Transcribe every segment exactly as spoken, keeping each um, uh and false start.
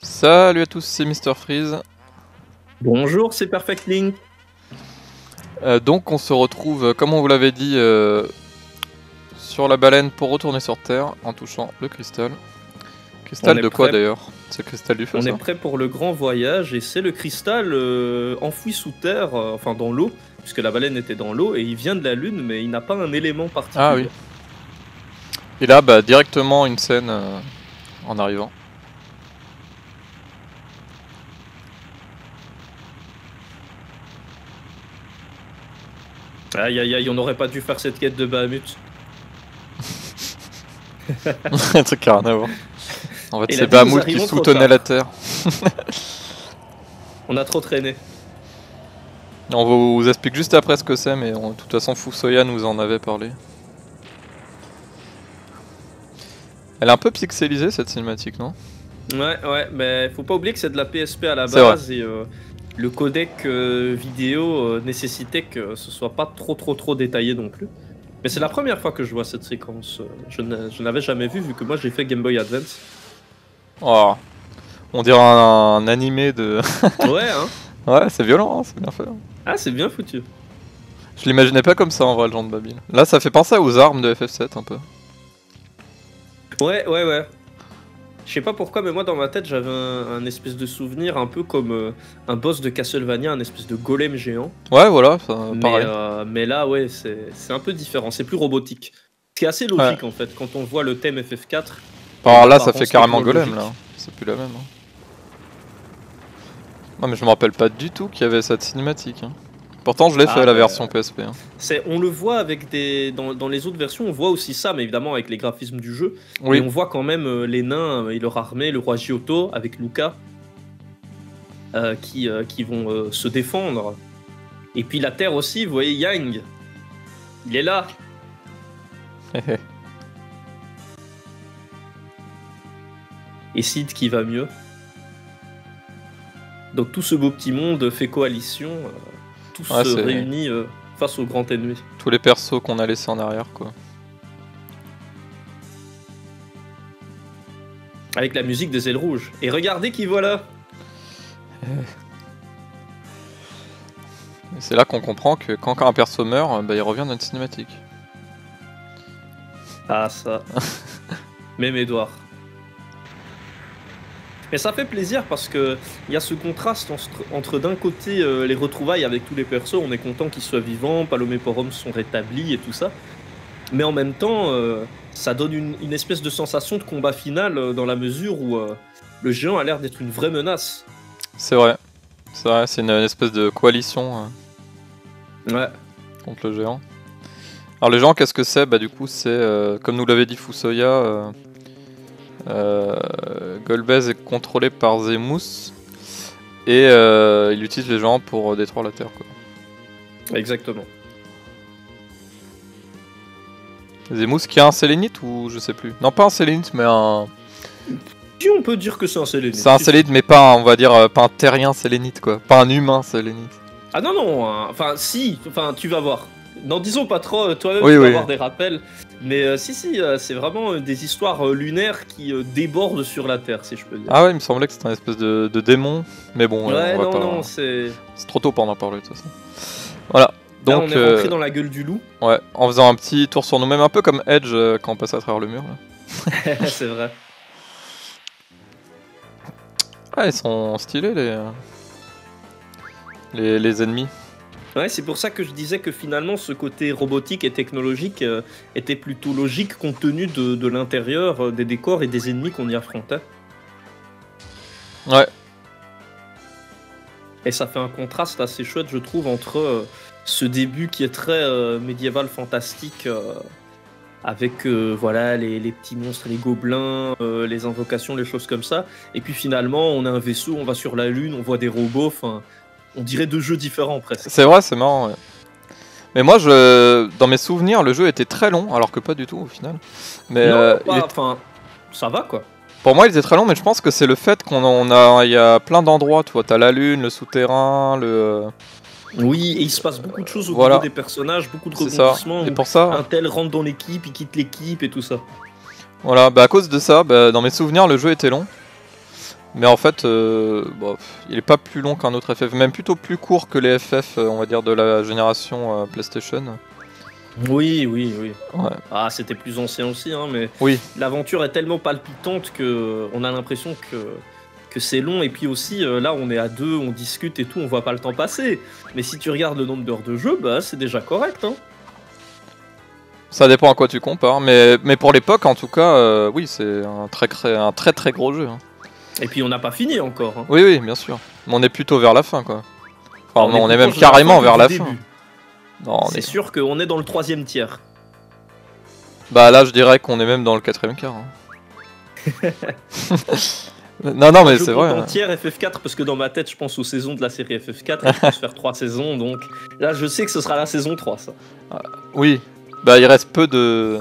Salut à tous, c'est Mister Freeze. Bonjour, c'est Perfect Link. Euh, donc on se retrouve, euh, comme on vous l'avait dit, euh, sur la baleine pour retourner sur Terre en touchant le cristal. Cristal de quoi d'ailleurs? C'est le cristal du feu. On ça est prêt pour le grand voyage et c'est le cristal euh, enfoui sous terre, euh, enfin dans l'eau, puisque la baleine était dans l'eau et il vient de la Lune, mais il n'a pas un élément particulier. Ah oui. Et là, bah, directement une scène euh, en arrivant. Aïe aïe aïe, on n'aurait pas dû faire cette quête de Bahamut. Un truc qui a rien à voir. En fait, Et c'est la Bahamut nous qui arrivons trop soutenait tard. la Terre. On a trop traîné. On vous explique juste après ce que c'est, mais on- de toute façon, Fusoya nous en avait parlé. Elle est un peu pixelisée cette cinématique, non? Ouais, ouais, mais faut pas oublier que c'est de la P S P à la C'est base et euh, le codec euh, vidéo euh, nécessitait que ce soit pas trop trop trop détaillé non plus. Mais c'est la première fois que je vois cette séquence. euh, Je n'a- je n'avais jamais vu vu que moi j'ai fait Game Boy Advance. Oh, on dirait un, un animé de... Ouais, hein. Ouais, c'est violent, hein, c'est bien fait. Ah, c'est bien foutu. Je l'imaginais pas comme ça en vrai, le genre de Babil. Là, ça fait penser aux armes de F F sept un peu. Ouais, ouais, ouais. Je sais pas pourquoi, mais moi dans ma tête j'avais un, un espèce de souvenir un peu comme euh, un boss de Castlevania, un espèce de golem géant. Ouais, voilà, ça, Mais, pareil. euh, mais là, ouais, c'est c'est un peu différent, c'est plus robotique. Ce qui est assez logique en fait, quand on voit le thème F F quatre. Alors là, ça l'apparence fait carrément golem technologique. là. C'est plus la même. Hein. Non, mais je me rappelle pas du tout qu'il y avait cette cinématique. Hein. Pourtant, je l'ai Ah, fait à la bah, version P S P. Hein. C'est, on le voit avec des dans, dans les autres versions, on voit aussi ça, mais évidemment avec les graphismes du jeu. Oui. Et on voit quand même euh, les nains et leur armée, le roi Giotto avec Luca, euh, qui, euh, qui vont euh, se défendre. Et puis la Terre aussi, vous voyez Yang, il est là. Et Sid qui va mieux. Donc tout ce beau petit monde fait coalition, euh, tous Ouais, se c'est- réunit euh, face au grand ennemi. Tous les persos qu'on a laissés en arrière, quoi. Avec la musique des ailes rouges. Et regardez qui voilà. Et c'est là qu'on comprend que quand un perso meurt, bah, il revient dans une cinématique. Ah ça. Même Edouard. Mais ça fait plaisir parce que il y a ce contraste entre, entre d'un côté euh, les retrouvailles avec tous les persos, on est content qu'ils soient vivants, Palom et Porom sont rétablis et tout ça. Mais en même temps, euh, ça donne une, une espèce de sensation de combat final euh, dans la mesure où euh, le géant a l'air d'être une vraie menace. C'est vrai. C'est vrai, c'est une, une espèce de coalition euh, Ouais. contre le géant. Alors le géant, qu'est-ce que c'est? Bah du coup, c'est, euh, comme nous l'avait dit Fusoya, euh, euh, Golbez est contrôlé par Zemus. Et euh, il utilise les géants pour détruire la Terre, quoi. Exactement. Zemus qui a un sélénite ou je sais plus. Non, pas un sélénite, mais un... Si on peut dire que c'est un sélénite. C'est un sélénite, mais pas un, on va dire, euh, pas un terrien sélénite, quoi. Pas un humain sélénite. Ah non, non, hein, enfin si, enfin tu vas voir. N'en disons pas trop, euh, toi-même Oui, tu vas oui. avoir des rappels. Mais euh, si, si, euh, c'est vraiment euh, des histoires euh, lunaires qui euh, débordent sur la Terre, si je peux dire. Ah ouais, il me semblait que c'était un espèce de, de démon. Mais bon, euh, ouais, on va non, pas... non, c'est... C'est trop tôt pour en parler, de toute façon. Voilà. Là, Donc, on est euh, rentré dans la gueule du loup. ouais, en faisant un petit tour sur nous-mêmes, un peu comme Edge euh, quand on passe à travers le mur. Là. C'est vrai. Ah, ils sont stylés, les... euh, les, les ennemis. Ouais, c'est pour ça que je disais que finalement, ce côté robotique et technologique euh, était plutôt logique compte tenu de, de l'intérieur, euh, des décors et des ennemis qu'on y affrontait. Ouais. Et ça fait un contraste assez chouette, je trouve, entre euh, ce début qui est très euh, médiéval fantastique, euh, avec euh, voilà les, les petits monstres, les gobelins, euh, les invocations, les choses comme ça. Et puis finalement, on a un vaisseau, on va sur la Lune, on voit des robots, enfin, on dirait deux jeux différents presque. C'est vrai, c'est marrant, ouais. Mais moi, je, dans mes souvenirs, le jeu était très long, alors que pas du tout au final. Mais non, euh, pas, il est- enfin, ça va quoi. pour moi, il était très long, mais je pense que c'est le fait qu'on on a, il y a plein d'endroits. Tu vois, t'as la lune, le souterrain, le. Oui, et il se passe beaucoup de choses au Voilà. niveau des personnages, beaucoup de C'est ça. rebondissements. Et où pour ça, Un tel rentre dans l'équipe, il quitte l'équipe et tout ça. voilà, bah à cause de ça, bah, dans mes souvenirs, le jeu était long. Mais en fait, euh, bon, il est pas plus long qu'un autre F F, même plutôt plus court que les F F, euh, on va dire, de la génération euh, PlayStation. Oui, oui, oui. Ouais. Ah, c'était plus ancien aussi, hein, mais Oui, l'aventure est tellement palpitante que euh, on a l'impression que, que c'est long. Et puis aussi, euh, là, on est à deux, on discute et tout, on voit pas le temps passer. Mais si tu regardes le nombre d'heures de jeu, bah, c'est déjà correct. Hein. ça dépend à quoi tu compares, mais, mais pour l'époque, en tout cas, euh, oui, c'est un très, cré- un très très gros jeu. Hein. Et puis, on n'a pas fini encore. Hein. Oui, oui, bien sûr. Mais on est plutôt vers la fin, quoi. Enfin, On non, est on plus est même proche de la carrément fin vers que la du fin. début. Non, on C'est est... sûr qu'on est dans le troisième tiers. Bah là, je dirais qu'on est même dans le quatrième quart. Hein. non, non, mais Je c'est compte vrai. en hein. tiers F F quatre parce que dans ma tête, je pense aux saisons de la série F F quatre et je pense faire trois saisons. Donc là, je sais que ce sera la saison trois, ça. Oui, bah il reste peu de...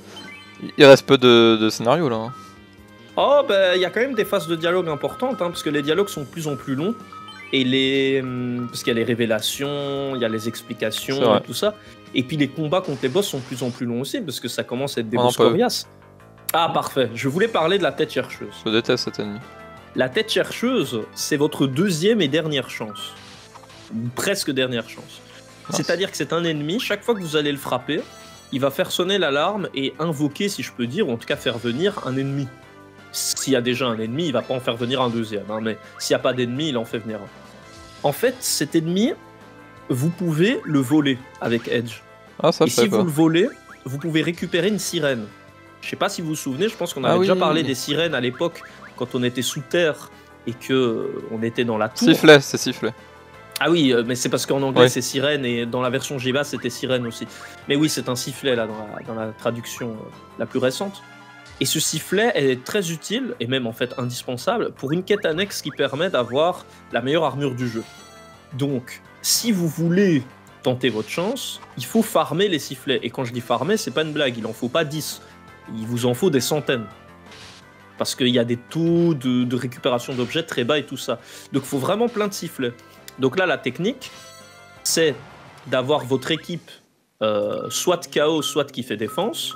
Il reste peu de, de scénarios là. Hein. Oh, bah, il y a quand même des phases de dialogue importantes, hein, parce que les dialogues sont de plus en plus longs. Et les. hum, Parce qu'il y a les révélations, il y a les C'est explications vrai. et tout ça. Et puis les combats contre les boss sont de plus en plus longs aussi, parce que ça commence à être des Oh non, boss pas eux. coriaces. Ah, parfait. Je voulais parler de la tête chercheuse. Je déteste cet ennemi. La tête chercheuse, c'est votre deuxième et dernière chance. Ou presque dernière chance. Mince. C'est-à-dire que c'est un ennemi, chaque fois que vous allez le frapper, il va faire sonner l'alarme et invoquer, si je peux dire, ou en tout cas faire venir un ennemi. S'il y a déjà un ennemi, il va pas en faire venir un deuxième, hein, mais s'il n'y a pas d'ennemi, il en fait venir un. En fait, cet ennemi, vous pouvez le voler avec Edge. Ah, ça et je savais si vous pas. le volez, vous pouvez récupérer une sirène. Je sais pas si vous vous souvenez, je pense qu'on avait Ah déjà oui. parlé des sirènes à l'époque, quand on était sous terre et que euh, on était dans la tour. Sifflet, c'est sifflet. Ah oui, euh, mais c'est parce qu'en anglais Oui. c'est sirène et dans la version G B A c'était sirène aussi. Mais oui, c'est un sifflet là dans la, dans la traduction euh, la plus récente. Et ce sifflet est très utile et même en fait indispensable pour une quête annexe qui permet d'avoir la meilleure armure du jeu. Donc, si vous voulez tenter votre chance, il faut farmer les sifflets. Et quand je dis farmer, c'est pas une blague, il en faut pas dix. Il vous en faut des centaines. Parce qu'il y a des taux de, de récupération d'objets très bas et tout ça. Donc il faut vraiment plein de sifflets. Donc là, la technique, c'est d'avoir votre équipe euh, soit K O, soit qui fait défense,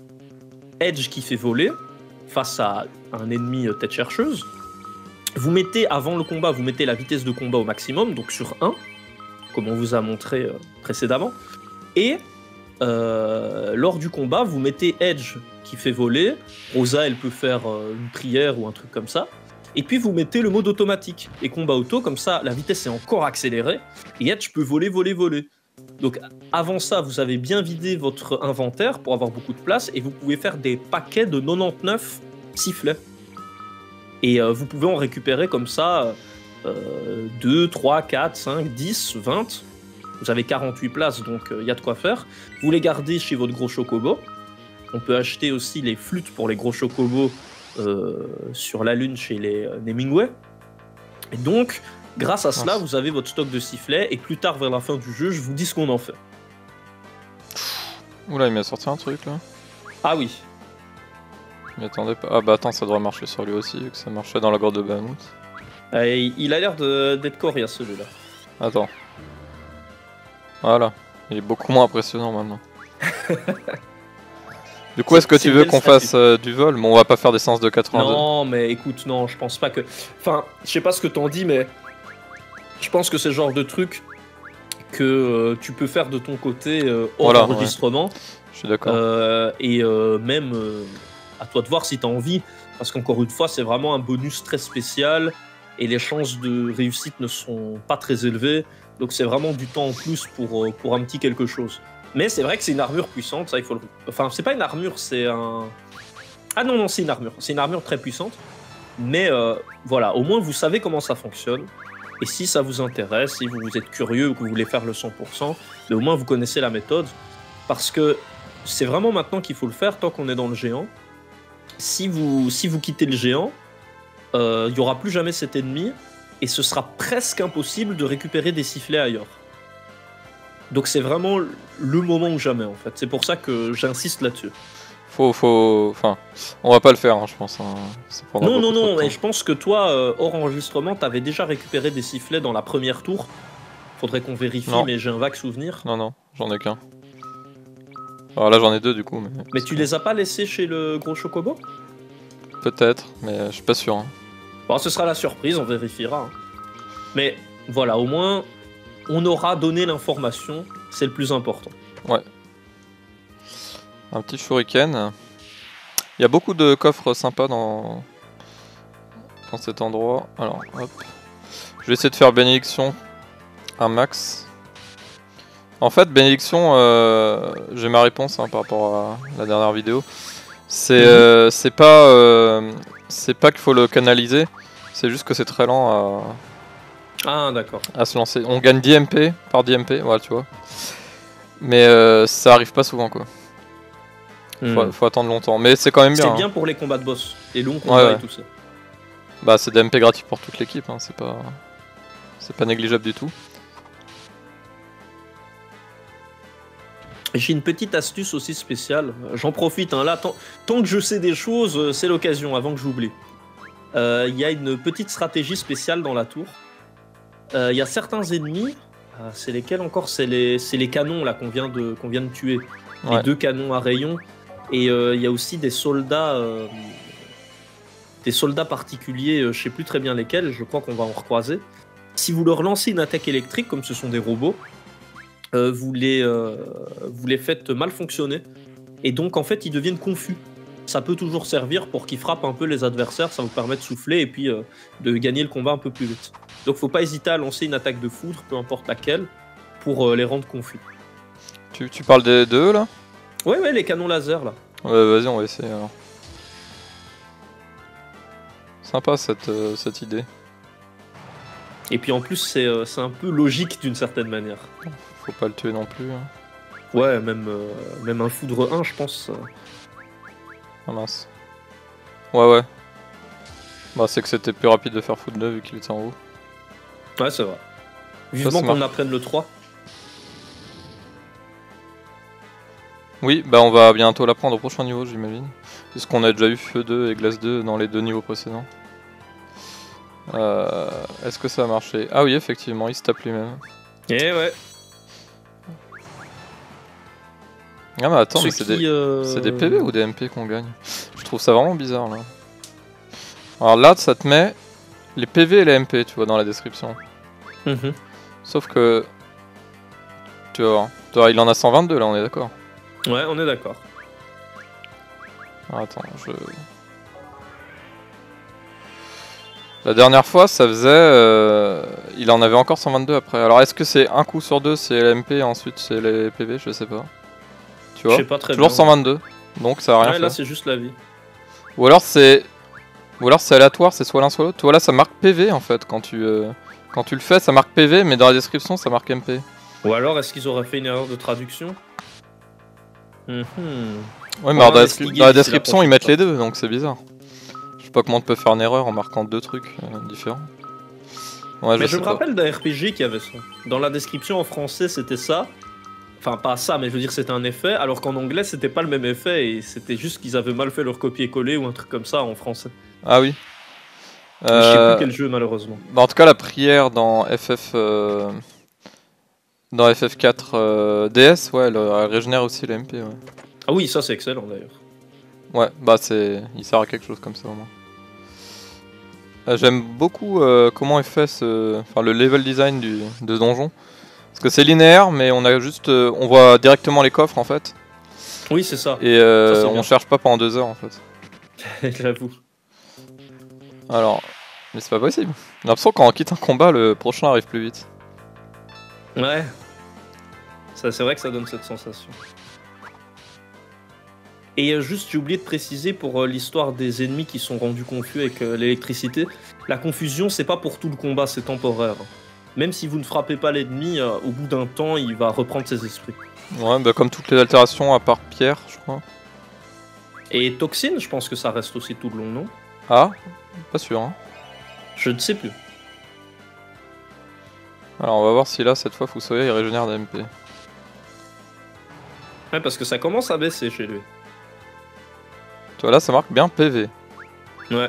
Edge qui fait voler, face à un ennemi euh, tête chercheuse. Vous mettez, avant le combat, vous mettez la vitesse de combat au maximum, donc sur un, comme on vous a montré euh, précédemment. Et euh, lors du combat, vous mettez Edge qui fait voler, Rosa elle peut faire euh, une prière ou un truc comme ça, et puis vous mettez le mode automatique et combat auto, comme ça la vitesse est encore accélérée, et Edge peut voler, voler, voler. Donc avant ça, vous avez bien vidé votre inventaire pour avoir beaucoup de place, et vous pouvez faire des paquets de quatre-vingt-dix-neuf sifflets. Et euh, vous pouvez en récupérer comme ça euh, deux, trois, quatre, cinq, dix, vingt. Vous avez quarante-huit places, donc il euh, y a de quoi faire. Vous les gardez chez votre gros chocobo. On peut acheter aussi les flûtes pour les gros chocobos euh, sur la lune chez les euh, Hemingway. Et donc, grâce à cela, vous avez votre stock de sifflets. Et plus tard, vers la fin du jeu, je vous dis ce qu'on en fait. Oula, il m'a sorti un truc là. Ah oui. Je m'y attendais pas. Ah bah attends, ça devrait marcher sur lui aussi, vu que ça marchait dans la gorge de Bahamut. Euh, il a l'air de- d'être coriace celui-là. Attends. Voilà. Il est beaucoup moins impressionnant maintenant. Du coup, est-ce que C'est tu veux quel qu'on statut fasse euh, du vol? Bon, on va pas faire des séances de quatre-vingt-deux. Non, mais écoute, non, je pense pas que. Enfin, je sais pas ce que t'en dis, mais je pense que c'est le genre de truc que euh, tu peux faire de ton côté euh, hors Voilà, enregistrement. Je suis d'accord. Euh, et euh, même euh, à toi de voir si t'as envie. Parce qu'encore une fois, c'est vraiment un bonus très spécial et les chances de réussite ne sont pas très élevées. Donc c'est vraiment du temps en plus pour, euh, pour un petit quelque chose. Mais c'est vrai que c'est une armure puissante, ça il faut le... Enfin, c'est pas une armure, c'est un... Ah non, non, c'est une armure. C'est une armure très puissante. Mais euh, voilà, au moins vous savez comment ça fonctionne. Et si ça vous intéresse, si vous êtes curieux ou que vous voulez faire le cent pour cent, mais au moins vous connaissez la méthode. Parce que c'est vraiment maintenant qu'il faut le faire tant qu'on est dans le géant. Si vous, si vous quittez le géant, euh, il n'y aura plus jamais cet ennemi et ce sera presque impossible de récupérer des sifflets ailleurs. Donc c'est vraiment le moment ou jamais en fait. C'est pour ça que j'insiste là-dessus. Faut, faut... Enfin, on va pas le faire, hein, je pense. Hein. Ça prendra Non, non, beaucoup trop non, de mais temps. je pense que toi, euh, hors enregistrement, t'avais déjà récupéré des sifflets dans la première tour. Faudrait qu'on vérifie, Non. mais j'ai un vague souvenir. Non, non, j'en ai qu'un. Alors là, j'en ai deux du coup. Mais, Mais tu les as pas laissés chez le gros chocobo? Peut-être, mais je suis pas sûr. Hein. Bon, ce sera la surprise, on vérifiera. Hein. Mais voilà, au moins, on aura donné l'information, c'est le plus important. Ouais. Un petit shuriken. Il y a beaucoup de coffres sympas dans, dans cet endroit. Alors, hop. Je vais essayer de faire bénédiction un max. En fait, bénédiction, euh, j'ai ma réponse hein, par rapport à la dernière vidéo. C'est euh, c'est pas, euh, c'est pas qu'il faut le canaliser, c'est juste que c'est très lent à, ah, d'accord. à se lancer. On gagne dix M P par dix M P, voilà, tu vois. Mais euh, ça arrive pas souvent, quoi. Faut, Hmm. faut attendre longtemps, mais c'est quand même bien. C'est bien hein. pour les combats de boss, les longs combats Ouais, ouais. et tout ça. Bah, c'est des M P gratuits pour toute l'équipe, hein. c'est pas, c'est pas négligeable du tout. J'ai une petite astuce aussi spéciale, j'en profite, hein. Là, tant, tant que je sais des choses, c'est l'occasion, avant que j'oublie. Il euh, y a une petite stratégie spéciale dans la tour. Il euh, y a certains ennemis, euh, c'est lesquels encore? C'est les, les canons là qu'on vient, de, qu'on vient de tuer. Ouais. Les deux canons à rayon. Et il euh, y a aussi des soldats, euh, des soldats particuliers, euh, je sais plus très bien lesquels, je crois qu'on va en recroiser. Si vous leur lancez une attaque électrique, comme ce sont des robots, Euh, vous, les, euh, vous les faites mal fonctionner et donc en fait ils deviennent confus. Ça peut toujours servir pour qu'ils frappent un peu les adversaires, ça vous permet de souffler et puis euh, de gagner le combat un peu plus vite. Donc faut pas hésiter à lancer une attaque de foudre, peu importe laquelle, pour euh, les rendre confus. Tu, tu parles des deux là? Ouais ouais, les canons laser là. Ouais, vas-y, on va essayer alors. Sympa cette, euh, cette idée. Et puis en plus c'est euh, c'est un peu logique d'une certaine manière. Faut pas le tuer non plus. Hein. Ouais, même, euh, même un foudre un je pense. Euh... Ah mince. Ouais ouais. Bah c'est que c'était plus rapide de faire foudre deux vu qu'il était en haut. Ouais c'est vrai. Vivement qu'on apprenne le trois. Oui, bah on va bientôt l'apprendre au prochain niveau j'imagine. Puisqu'on a déjà eu feu deux et glace deux dans les deux niveaux précédents. Euh, Est-ce que ça a marché? Ah oui effectivement, il se tape lui-même. Eh ouais. Ah mais attends, Ceux mais c'est qui, des... euh... des P V ou des M P qu'on gagne? Je trouve ça vraiment bizarre là. Alors là ça te met les P V et les M P tu vois dans la description. Mmh. Sauf que... Tu vas voir. Tu vois, il en a cent vingt-deux là, on est d'accord? Ouais, on est d'accord. Attends, je... La dernière fois, ça faisait... Euh... Il en avait encore cent vingt-deux après. Alors est-ce que c'est un coup sur deux, c'est les M P et ensuite c'est les P V? Je sais pas. Tu vois, je sais pas très toujours bien, cent vingt-deux. Donc ça a rien ouais, fait. là c'est juste la vie. Ou alors c'est... Ou alors c'est aléatoire, c'est soit l'un soit l'autre. Tu vois là, ça marque P V en fait. Quand tu, euh... quand tu le fais, ça marque P V, mais dans la description, ça marque M P. Ou alors est-ce qu'ils auraient fait une erreur de traduction? Mmh. Ouais, mais alors, dans, la descri- dans la description, ils mettent les deux, donc c'est bizarre. Je sais pas comment on peut faire une erreur en marquant deux trucs euh, différents. Ouais, mais je, je me pas. rappelle d'un R P G qui avait ça. Dans la description en français, c'était ça. Enfin, pas ça, mais je veux dire, c'était un effet, alors qu'en anglais, c'était pas le même effet, et c'était juste qu'ils avaient mal fait leur copier-coller ou un truc comme ça en français. Ah oui. Euh... Je sais Euh... plus quel jeu, malheureusement. Bah, en tout cas, la prière dans F F... Euh... Dans F F quatre euh, D S, ouais, elle, elle régénère aussi les M P, ouais. Ah oui, ça c'est excellent d'ailleurs. Ouais, bah c'est... Il sert à quelque chose comme ça au moins. Euh, J'aime beaucoup euh, comment est fait ce... enfin, le level design du... de ce donjon. Parce que c'est linéaire, mais on a juste... Euh, on voit directement les coffres en fait. Oui, c'est ça. Et euh, ça, on bien. cherche pas pendant deux heures en fait. J'avoue. Alors... Mais c'est pas possible. J'ai l'impression que quand on quitte un combat, le prochain arrive plus vite. Ouais. C'est vrai que ça donne cette sensation. Et euh, juste, j'ai oublié de préciser pour euh, l'histoire des ennemis qui sont rendus confus avec euh, l'électricité, la confusion, c'est pas pour tout le combat, c'est temporaire. Même si vous ne frappez pas l'ennemi, euh, au bout d'un temps, il va reprendre ses esprits. Ouais, bah comme toutes les altérations à part Pierre, je crois. Et Toxine, je pense que ça reste aussi tout le long, non? Ah, pas sûr. Hein. Je ne sais plus. Alors on va voir si là, cette fois, Fusoya il régénère des M P. Ouais, parce que ça commence à baisser chez lui. Tu vois là, ça marque bien P V. Ouais.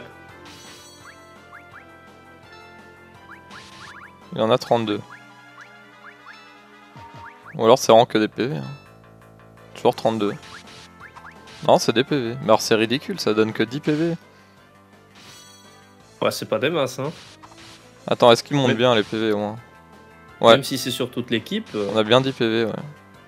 Il en a trente-deux. Ou alors c'est vraiment que des P V. Hein. Toujours trente-deux. Non, c'est des P V. Mais alors c'est ridicule, ça donne que dix P V. Ouais, c'est pas des masses, hein. Attends, est-ce qu'ils montent Mais- bien les P V au moins? Ouais. Même si c'est sur toute l'équipe. euh, On a bien dix P V, ouais.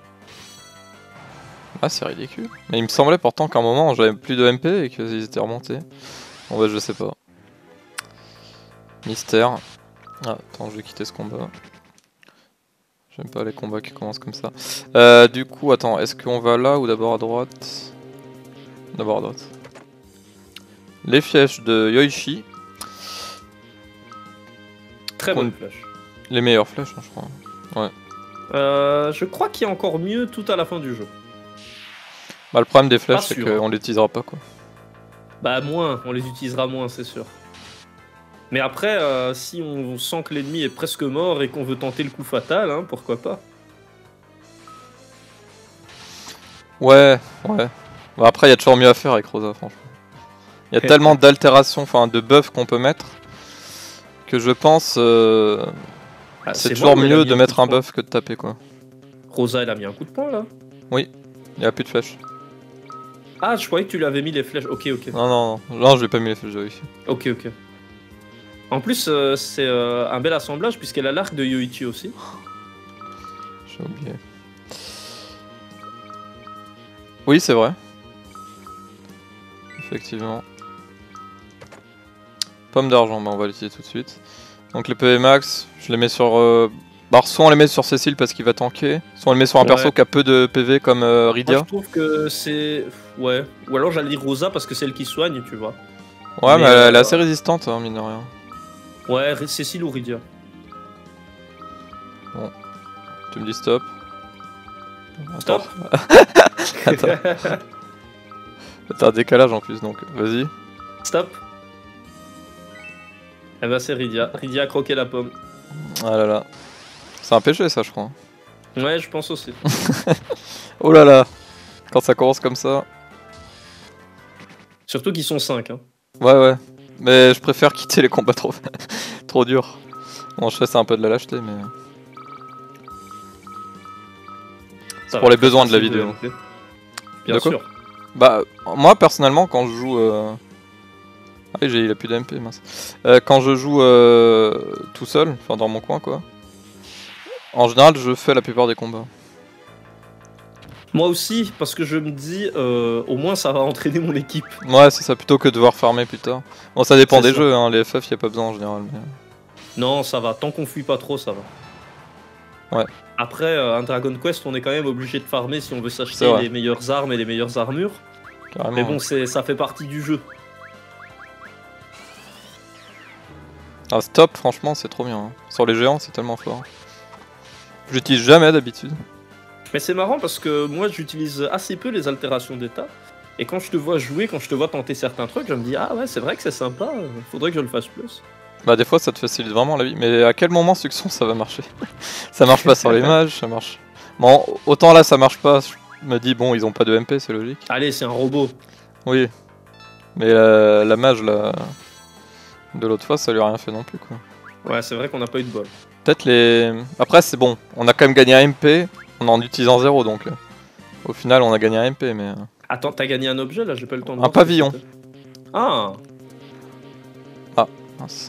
Ah, c'est ridicule. Mais il me semblait pourtant qu'à un moment j'avais plus de M P et qu'ils étaient remontés. Bon, bah, je sais pas. Mystère. Ah, attends, je vais quitter ce combat. J'aime pas les combats qui commencent comme ça. Euh, du coup, attends, est-ce qu'on va là ou d'abord à droite? D'abord à droite. Les flèches de Yoichi. Très On- bonne flèche. Les meilleures flèches, hein, je crois. Euh, je crois qu'il y a encore mieux tout à la fin du jeu. Bah, le problème des flèches, Pas c'est sûr, qu'on les utilisera pas, quoi. Bah moins, on les utilisera moins, c'est sûr. Mais après, euh, si on sent que l'ennemi est presque mort et qu'on veut tenter le coup fatal, hein, pourquoi pas. Ouais, ouais. Bah, après, il y a toujours mieux à faire avec Rosa, franchement. Il y a tellement d'altérations, enfin de buffs qu'on peut mettre, que je pense euh, Ah, c'est moi toujours où elle a mieux mis de un mettre coup un poing. buff que de taper, quoi. Rosa, elle a mis un coup de poing là. Il y a plus de flèches. Ah, je croyais que tu lui avais mis les flèches. Ok, ok. Non, non, non, non, je vais pas mis les flèches de Yoichi. Ok, ok. En plus, euh, c'est euh, un bel assemblage puisqu'elle a l'arc de Yoichi aussi. J'ai oublié. Oui, c'est vrai. Effectivement. Pomme d'argent, bah on va l'utiliser tout de suite. Donc les P V max, je les mets sur... Euh... Bah, soit on les met sur Cécile parce qu'il va tanker, soit on les met sur un Ouais. perso qui a peu de P V comme euh, Moi, Rydia. je trouve que c'est. Ouais. Ou alors j'allais dire Rosa parce que c'est elle qui soigne, tu vois. Ouais, mais, mais, elle, euh, elle est assez résistante, hein, mine de rien. Ouais, Ré- Cécile ou Rydia. Tu me dis stop. Stop. Attends. T'as un décalage en plus, donc vas-y. Stop. Eh ben c'est Rydia. Rydia a croqué la pomme. Ah là là. C'est un péché ça, je crois. Ouais, je pense aussi. Oh là là. Quand ça commence comme ça. Surtout qu'ils sont cinq. Hein. Ouais, ouais. Mais je préfère quitter les combats trop, trop durs. Bon, je sais, c'est un peu de la lâcheté, mais. Ça pour va les besoins de la passer vidéo. M P. Bien De quoi sûr. Bah, moi personnellement, quand je joue. Euh... Ah oui, j'ai- il a plus d'M P, mince. Euh, quand je joue euh, tout seul, enfin dans mon coin, quoi. En général, je fais la plupart des combats. Moi aussi, parce que je me dis, euh, au moins ça va entraîner mon équipe. Ouais, c'est ça, plutôt que de devoir farmer plus tard. Bon, ça dépend C'est des ça. jeux, hein, les F F, y a pas besoin en général. Mais... Non, ça va. Tant qu'on fuit pas trop, ça va. Ouais. Après, euh, un Dragon Quest, on est quand même obligé de farmer si on veut C'est s'acheter vrai. les meilleures armes et les meilleures armures. Carrément. Mais bon, c'est, ça fait partie du jeu. Ah, stop, franchement, c'est trop bien. Hein. Sur les géants, c'est tellement fort. J'utilise jamais d'habitude. Mais c'est marrant parce que moi, j'utilise assez peu les altérations d'état. Et quand je te vois jouer, quand je te vois tenter certains trucs, je me dis, ah ouais, c'est vrai que c'est sympa, euh, faudrait que je le fasse plus. Bah, des fois, ça te facilite vraiment la vie. Mais à quel moment, Succession, ça va marcher? Ça marche pas sur les mages, ça marche. Bon, autant là, ça marche pas. Je me dis, bon, ils ont pas de M P, c'est logique. Allez, c'est un robot. Oui. Mais la, la mage, là. De l'autre fois, ça lui a rien fait non plus, quoi. Ouais, c'est vrai qu'on n'a pas eu de bol. Peut-être les. Après, c'est bon. On a quand même gagné un M P en en utilisant zéro, donc. euh, Au final, on a gagné un M P, mais. euh, Attends, t'as gagné un objet là, j'ai pas eu le temps de Un voir ce que pavillon. c'était. Ah, Mince.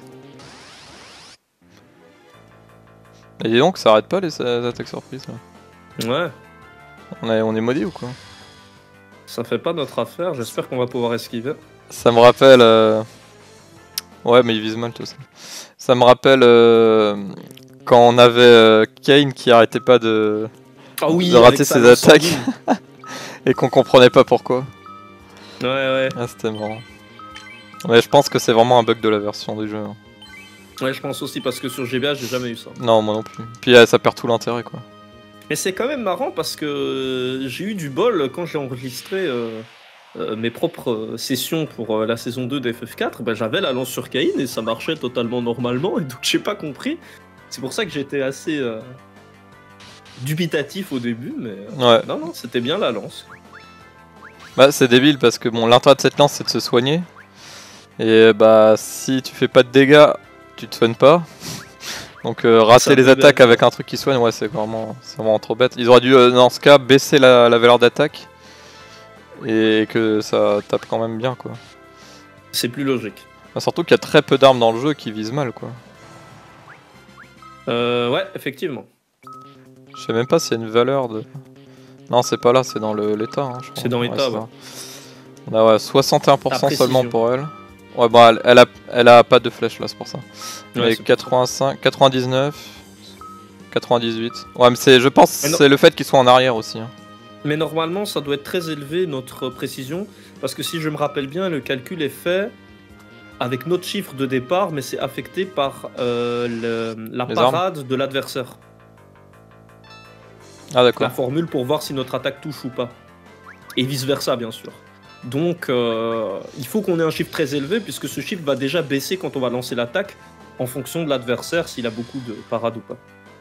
Et dis donc, ça arrête pas les, les attaques surprises là. ouais, On, est- on est maudit ou quoi? ça fait pas notre affaire, j'espère qu'on va pouvoir esquiver. Ça me rappelle. euh, Ouais, mais il vise mal tout ça. Ça me rappelle euh, quand on avait euh, Kane qui arrêtait pas de, Ah oui, de rater avec sa ses lance attaques sanguine. et qu'on comprenait pas pourquoi. Ouais, ouais. Ah, c'était marrant. Mais je pense que c'est vraiment un bug de la version du jeu. hein. Ouais, je pense aussi parce que sur G B A, j'ai jamais eu ça. Non, moi non plus. Puis euh, ça perd tout l'intérêt quoi. Mais c'est quand même marrant parce que j'ai eu du bol quand j'ai enregistré euh, euh, mes propres euh, sessions pour euh, la saison deux de F F quatre. Ben, j'avais la lance sur Caïn et ça marchait totalement normalement et donc j'ai pas compris. C'est pour ça que j'étais assez euh, dubitatif au début, mais euh, Ouais. non, non, c'était bien la lance. Bah c'est débile parce que bon l'intérêt de cette lance c'est de se soigner. Et bah si tu fais pas de dégâts, tu te soignes pas. Donc euh, C'est rater un les peu attaques bête, avec un truc qui soigne, ouais c'est vraiment, c'est vraiment trop bête. Ils auraient dû euh, dans ce cas baisser la, la valeur d'attaque. Et que ça tape quand même bien quoi. C'est plus logique. Enfin, surtout qu'il y a très peu d'armes dans le jeu qui visent mal, quoi. Euh, ouais, effectivement. Je sais même pas s'il y a une valeur de... Non, c'est pas là, c'est dans l'état, hein, je crois. C'est dans l'état, ouais. ouais. On a ouais, soixante et un pour cent seulement pour elle. Ouais, bon, elle, elle, a, elle a pas de flèche là, c'est pour ça. Ouais, mais quatre-vingt-cinq, quatre-vingt-dix-neuf, quatre-vingt-dix-huit. Ouais, mais c'est, je pense que c'est le fait qu'ils soient en arrière aussi. Hein. Mais normalement, ça doit être très élevé, notre précision. Parce que si je me rappelle bien, le calcul est fait avec notre chiffre de départ, mais c'est affecté par euh, le, la Les parade armes. de l'adversaire. Ah d'accord. La formule pour voir si notre attaque touche ou pas. Et vice versa, bien sûr. Donc, euh, il faut qu'on ait un chiffre très élevé, puisque ce chiffre va déjà baisser quand on va lancer l'attaque, en fonction de l'adversaire, s'il a beaucoup de parades ou pas.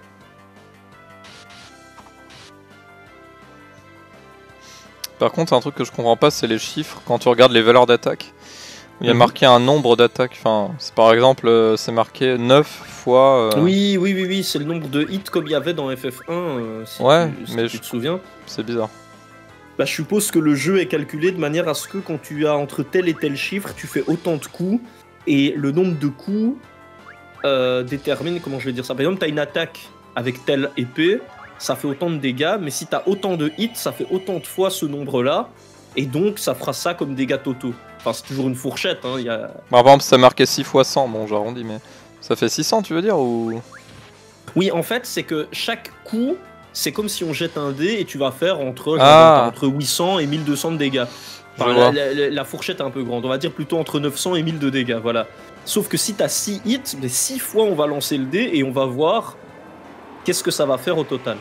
Par contre, un truc que je comprends pas, c'est les chiffres. Quand tu regardes les valeurs d'attaque, il y a marqué un nombre d'attaques. Enfin, par exemple, euh, c'est marqué neuf fois... Euh... Oui, oui, oui, oui, c'est le nombre de hits comme il y avait dans F F un, euh, si ouais, tu, si mais tu je... te souviens. C'est bizarre. Bah, je suppose que le jeu est calculé de manière à ce que quand tu as entre tel et tel chiffre, tu fais autant de coups, et le nombre de coups euh, détermine, comment je vais dire ça. Par exemple, tu as une attaque avec telle épée, ça fait autant de dégâts, mais si tu as autant de hits, ça fait autant de fois ce nombre-là, et donc ça fera ça comme dégâts totaux. Enfin, c'est toujours une fourchette. Hein, y a... bah, par exemple, ça marquait six fois cent, bon, j'arrondis, mais ça fait six cents, tu veux dire ou... Oui, en fait, c'est que chaque coup, c'est comme si on jette un dé et tu vas faire entre, ah. entre huit cents et mille deux cents de dégâts. Enfin, la, la, la fourchette est un peu grande, on va dire plutôt entre neuf cents et mille de dégâts, voilà. Sauf que si tu as six hits, mais six fois on va lancer le dé et on va voir qu'est-ce que ça va faire au total.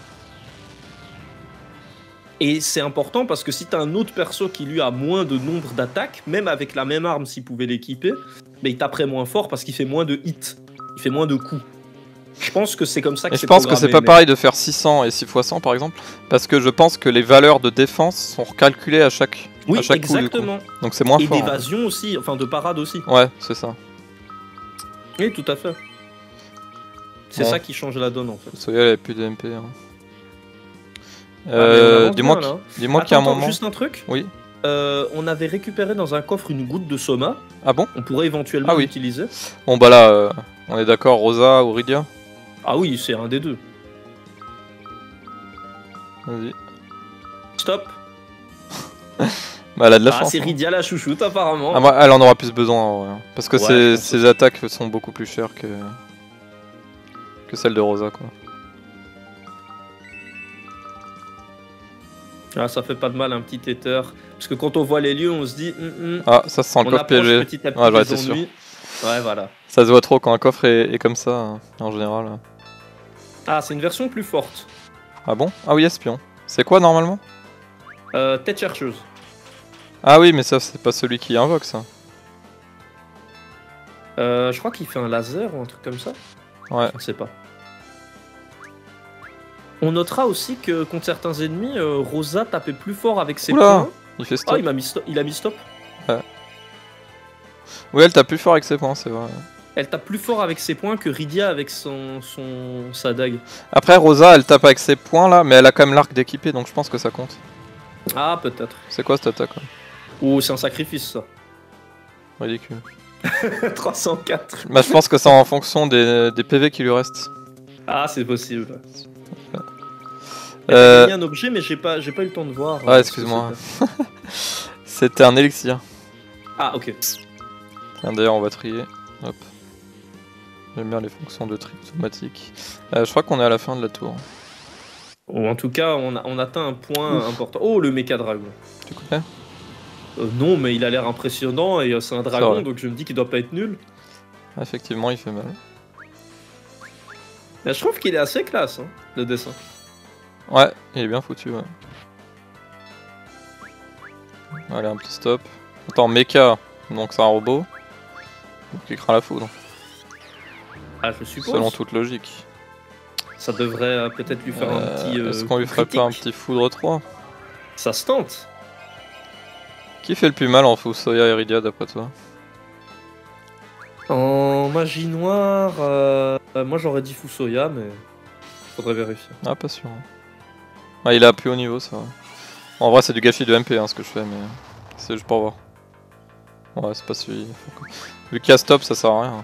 Et c'est important parce que si tu as un autre perso qui lui a moins de nombre d'attaques, même avec la même arme s'il pouvait l'équiper, mais il taperait moins fort parce qu'il fait moins de hits, il fait moins de coups. Je pense que c'est comme ça que c'est Je pense que c'est pas mais... pareil de faire six cents et six fois cent par exemple, parce que je pense que les valeurs de défense sont recalculées à chaque, oui, à chaque exactement. coup. Donc c'est moins et fort. Et d'évasion hein. aussi, enfin de parade aussi. Ouais, c'est ça. Oui, tout à fait. C'est bon. Ça qui change la donne en fait. Soya, elle avait plus de M P. Hein. Euh, ah, dis-moi dis qu'il y a un moment... juste un truc. Oui. Euh, on avait récupéré dans un coffre une goutte de soma. Ah bon? On pourrait éventuellement ah, oui. l'utiliser. Bon bah là, euh, on est d'accord, Rosa ou Rydia? Ah oui, c'est un des deux. Vas-y. Stop. Bah elle a de la ah, chance. C'est Rydia hein. La chouchoute apparemment. Ah, moi, elle en aura plus besoin, ouais. Parce que ouais, ses, ses attaques sont beaucoup plus chères que que celles de Rosa quoi. Ah, ça fait pas de mal un petit tether. Parce que quand on voit les lieux, on se dit. Mm, mm, ah, ça sent le coffre piégé. Petit à petit ouais, ouais, c'est sûr. Ouais, voilà. Ça se voit trop quand un coffre est, est comme ça, hein, en général. Ah, c'est une version plus forte. Ah bon? Ah oui, espion. C'est quoi normalement? euh, Tête chercheuse. Ah oui, mais ça, c'est pas celui qui invoque ça. Euh, je crois qu'il fait un laser ou un truc comme ça. Ouais. Je ne sais pas. On notera aussi que contre certains ennemis, euh, Rosa tapait plus fort avec ses Oula, points. Il fait stop. Ah, il a mis stop. Il a mis stop. Ouais. Oui, elle tape plus fort avec ses points, c'est vrai. Elle tape plus fort avec ses points que Rydia avec son, son sa dague. Après, Rosa, elle tape avec ses points là, mais elle a quand même l'arc d'équipé, donc je pense que ça compte. Ah, peut-être. C'est quoi cette attaque? Ou c'est un sacrifice ça. Ridicule. trois cent quatre. Bah, je pense que c'est en fonction des, des P V qui lui restent. Ah, c'est possible. Elle euh... a gagné un objet, mais j'ai pas, j'ai pas eu le temps de voir. Ah, excuse-moi. C'était un élixir. Ah, ok. D'ailleurs, on va trier. Hop. J'aime bien les fonctions de tri automatique. Euh, je crois qu'on est à la fin de la tour. Ou en tout cas, on, a, on atteint un point Ouf. important. Oh, le méca dragon. Tu connais? euh, Non, mais il a l'air impressionnant et euh, c'est un dragon, donc je me dis qu'il doit pas être nul. Effectivement, il fait mal. Là, je trouve qu'il est assez classe, hein, le dessin. Ouais, il est bien foutu. Ouais. Allez, un petit stop. Attends, méca, donc c'est un robot. Donc il craint la foudre. Ah, je suppose. Selon toute logique. Ça devrait euh, peut-être lui faire euh, un petit. Euh, Est-ce qu'on lui ferait pas un petit foudre trois? Ça se tente. Qui fait le plus mal en Fusoya et Rydia d'après toi? En magie noire, euh, moi j'aurais dit Fusoya, mais faudrait vérifier. Ah, pas sûr. Ah, il est à plus haut niveau, ça. En vrai, c'est du gâchis de M P hein, ce que je fais, mais c'est juste pour voir. Ouais, c'est pas suivi. Faut que- Vu qu'il y a stop, ça sert à rien.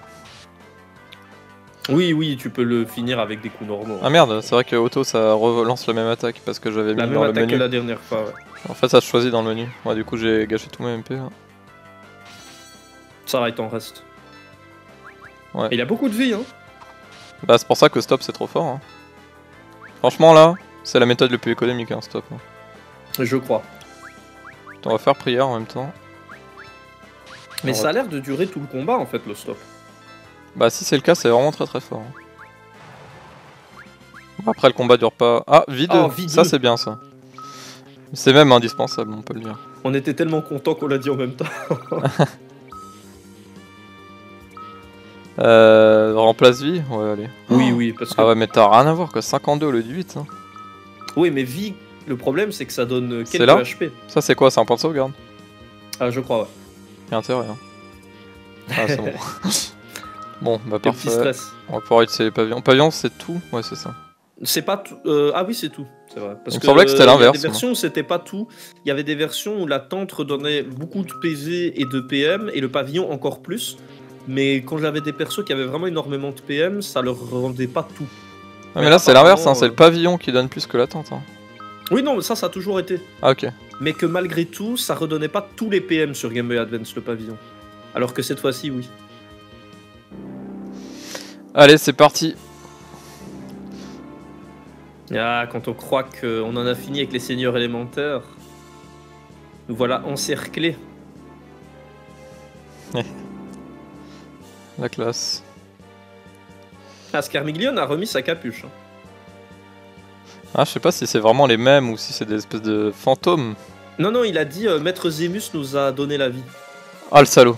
Oui, oui, tu peux le finir avec des coups normaux. Ah merde, c'est vrai que auto ça relance la même attaque parce que j'avais mis La même dans le attaque menu. que la dernière fois, ouais. En fait, ça se choisit dans le menu. Ouais, du coup, j'ai gâché tous mes M P là. Ça va, il t'en reste. Ouais. Et il a beaucoup de vie, hein. Bah, c'est pour ça que stop c'est trop fort. Hein. Franchement, là, c'est la méthode le plus économique, hein, stop. Hein. Je crois. On va faire prière en même temps. Mais On ça va- a l'air de durer tout le combat, en fait, le stop. Bah, si c'est le cas, c'est vraiment très très fort. Hein. Bon, après, le combat dure pas. Ah, vide, Oh, vide. ça c'est bien ça. C'est même indispensable, on peut le dire. On était tellement contents qu'on l'a dit en même temps. Euh, remplace vie. Ouais, allez. Oui, oui, parce que... Ah ouais, mais t'as rien à voir quoi, cinquante-deux au lieu de huit. Hein. Oui, mais vie, le problème, c'est que ça donne C'est quelques là H P. Ça c'est quoi, c'est un point de sauvegarde? Ah, je crois, ouais. Y'a intérêt. Hein. Ah, c'est bon. Bon, bah Le petit parfait. stress. On va pouvoir utiliser les pavillons. Pavillon, c'est tout? Ouais, c'est ça. C'est pas tout. euh, Ah oui, c'est tout. C'est vrai. Parce Il me que, semblait que c'était euh, il y a l'inverse, des versions où c'était pas tout. Il y avait des versions où la tente redonnait beaucoup de P V et de P M et le pavillon encore plus. Mais quand j'avais des persos qui avaient vraiment énormément de P M, ça leur rendait pas tout. Ouais, mais là, c'est l'inverse, hein, c'est euh, le pavillon qui donne plus que la tente. Hein. Oui, non, mais ça, ça a toujours été. Ah, ok. Mais que malgré tout, ça redonnait pas tous les P M sur Game Boy Advance, le pavillon. Alors que cette fois-ci, oui. Allez, c'est parti. Ah, quand on croit qu'on en a fini avec les seigneurs élémentaires, nous voilà encerclés. La classe. Ah, Scarmiglione a remis sa capuche. hein. Ah, je sais pas si c'est vraiment les mêmes ou si c'est des espèces de fantômes. Non, non, il a dit euh, Maître Zemus nous a donné la vie. Ah, le salaud.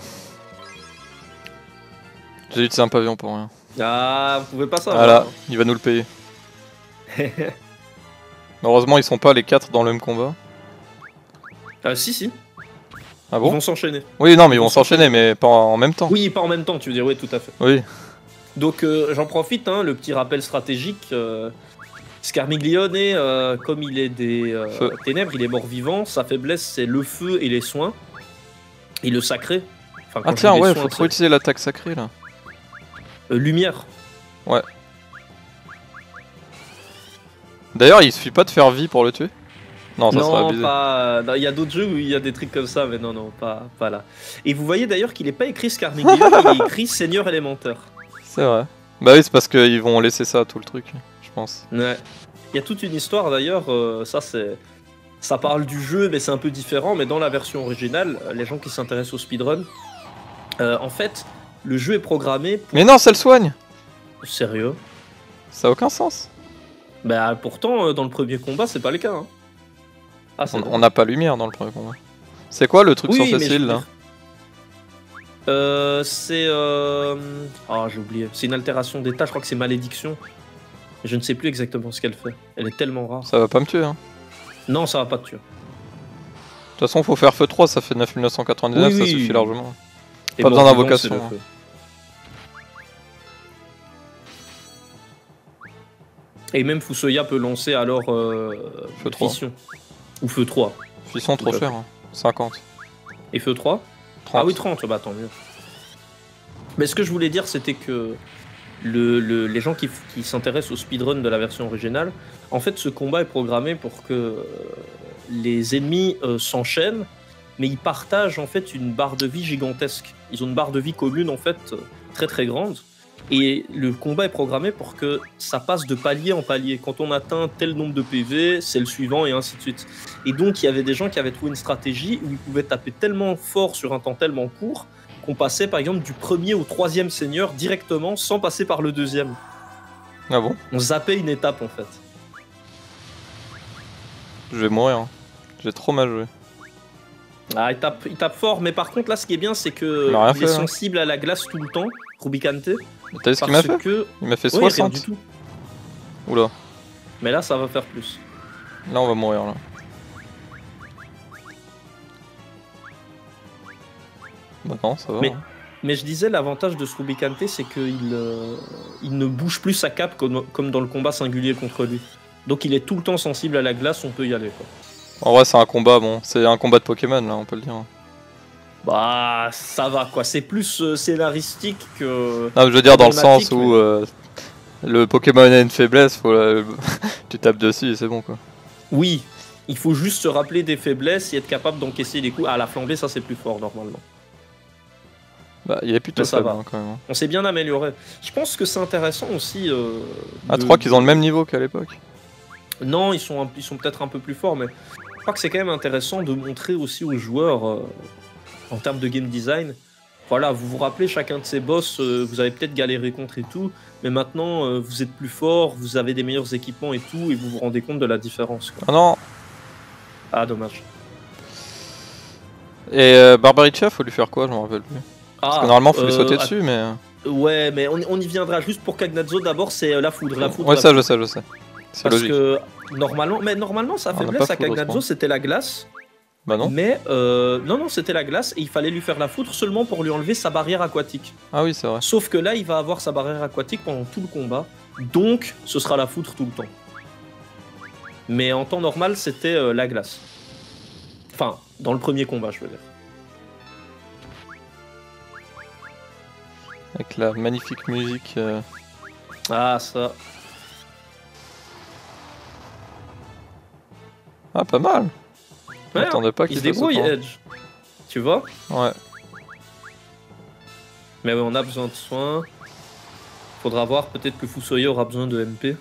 J'ai utilisé un pavillon pour rien. Ah, vous pouvez pas savoir. Voilà, hein. il va nous le payer. Heureusement, ils sont pas les quatre dans le même combat. Ah, si, si, Ah ils bon? vont s'enchaîner. Oui, non, mais ils vont s'enchaîner, mais pas en même temps. Oui, pas en même temps, tu veux dire, oui, tout à fait. Oui. Donc, euh, j'en profite, hein, le petit rappel stratégique. Euh, Scarmiglione, euh, comme il est des euh, Feu. ténèbres, il est mort-vivant. Sa faiblesse, c'est le feu et les soins. Et le sacré. Enfin, quand Ah je tiens, dis les ouais, soins, faut trop c'est- utiliser l'attaque sacrée là. Euh, lumière. D'ailleurs, il suffit pas de faire vie pour le tuer? Non, ça serait Non, abusé. pas. non, Il y a d'autres jeux où il y a des trucs comme ça, mais non, non, pas, pas là. Et vous voyez d'ailleurs qu'il n'est pas écrit Scarmiglione, il est écrit Seigneur élémentaire. C'est vrai. Bah oui, c'est parce qu'ils vont laisser ça à tout le truc, je pense. Ouais. Il y a toute une histoire d'ailleurs, euh, ça c'est. Ça parle du jeu, mais c'est un peu différent. Mais dans la version originale, euh, les gens qui s'intéressent au speedrun, euh, en fait, le jeu est programmé pour. Mais non, ça le soigne! Sérieux? Ça a aucun sens. Bah pourtant, euh, dans le premier combat, c'est pas le cas. hein. Ah, c'est On drôle. on n'a pas lumière dans le premier combat. C'est quoi le truc Oui, sur mais je Cécile veux là? dire- Euh, c'est. Euh... Ah, j'ai oublié. C'est une altération d'état, je crois que c'est malédiction. Je ne sais plus exactement ce qu'elle fait. Elle est tellement rare. Ça va pas me tuer, hein. Non, ça va pas te tuer. De toute façon, faut faire feu trois, ça fait neuf mille neuf cent quatre-vingt-dix-neuf, Oui, ça oui. suffit largement. Et Pas besoin mort-vivant, d'invocation, c'est le hein. feu. Et même Fusoya peut lancer alors euh, Feu trois. Fission. Ou Feu trois. Fission trop Tout à cher, hein. cinquante. Et Feu trois trente. Ah oui, trente, bah tant mieux. Mais ce que je voulais dire, c'était que le, le- les gens qui, qui s'intéressent au speedrun de la version originale, en fait, ce combat est programmé pour que euh, les ennemis euh, s'enchaînent, mais ils partagent en fait une barre de vie gigantesque. Ils ont une barre de vie commune en fait euh, très très grande. Et le combat est programmé pour que ça passe de palier en palier. Quand on atteint tel nombre de P V, c'est le suivant et ainsi de suite. Et donc il y avait des gens qui avaient trouvé une stratégie où ils pouvaient taper tellement fort sur un temps tellement court qu'on passait par exemple du premier au troisième seigneur directement sans passer par le deuxième. Ah bon? On zappait une étape en fait. Je vais mourir, hein. J'ai trop mal joué. Ah, il tape, il tape fort, mais par contre là ce qui est bien c'est que Il a rien il est fait, hein. sensible à la glace tout le temps, Rubicante. T'as vu ce qu'il m'a Parce fait? que... Il m'a fait Ouais, rien soixante. du tout. Oula, Mais là ça va faire plus. là on va mourir là. Bah non, ça va. Mais- hein. Mais je disais, l'avantage de ce Rubicante, c'est qu'il euh, il ne bouge plus sa cape comme, comme dans le combat singulier contre lui. Donc il est tout le temps sensible à la glace, on peut y aller. Quoi. En vrai, c'est un combat, bon, c'est un combat de Pokémon là, on peut le dire. Bah, ça va quoi. C'est plus euh, scénaristique que. Non, je veux dire dans le problématique, sens où mais- euh, le Pokémon a une faiblesse, faut la- tu tapes dessus et c'est bon quoi. Oui, il faut juste se rappeler des faiblesses et être capable d'encaisser les coups. Ah, la flambée, ça c'est plus fort normalement. Bah, il est plutôt Mais ça faible va. hein, quand même. On s'est bien amélioré. Je pense que c'est intéressant aussi. Euh, Ah, de- trois qu'ils ont le même niveau qu'à l'époque. Non, ils sont, un- ils sont peut-être un peu plus forts, mais je crois que c'est quand même intéressant de montrer aussi aux joueurs, euh, en termes de game design, voilà, vous vous rappelez chacun de ces boss, euh, vous avez peut-être galéré contre et tout, mais maintenant euh, vous êtes plus fort, vous avez des meilleurs équipements et tout, et vous vous rendez compte de la différence. Quoi. Ah non. Ah, dommage. Et euh, Barbaricha, faut lui faire quoi? Je m'en rappelle plus. Parce Ah, que normalement, faut lui euh, sauter att- dessus, mais. Ouais, mais on, on y viendra juste pour Cagnazzo. D'abord, c'est euh, la foudre. La foudre Ouais, la ça, foudre. je sais, je sais. C'est Parce logique. que normalement, mais normalement, sa On a faiblesse pas à foudre, je Cagnazzo, crois. c'était la glace. Bah non. Mais euh, non, non, c'était la glace et il fallait lui faire la foudre seulement pour lui enlever sa barrière aquatique. Ah oui, c'est vrai. Sauf que là, il va avoir sa barrière aquatique pendant tout le combat, donc ce sera la foudre tout le temps. Mais en temps normal, c'était euh, la glace. Enfin, dans le premier combat, je veux dire. Avec la magnifique musique. euh, Ah, ça. Ah, pas mal. Je Ouais, m'attendais pas il qu'il se fasse débrouille, autant. Edge. Tu vois? Ouais. Mais ouais, on a besoin de soins. Faudra voir, peut-être que Fusoya aura besoin de M P.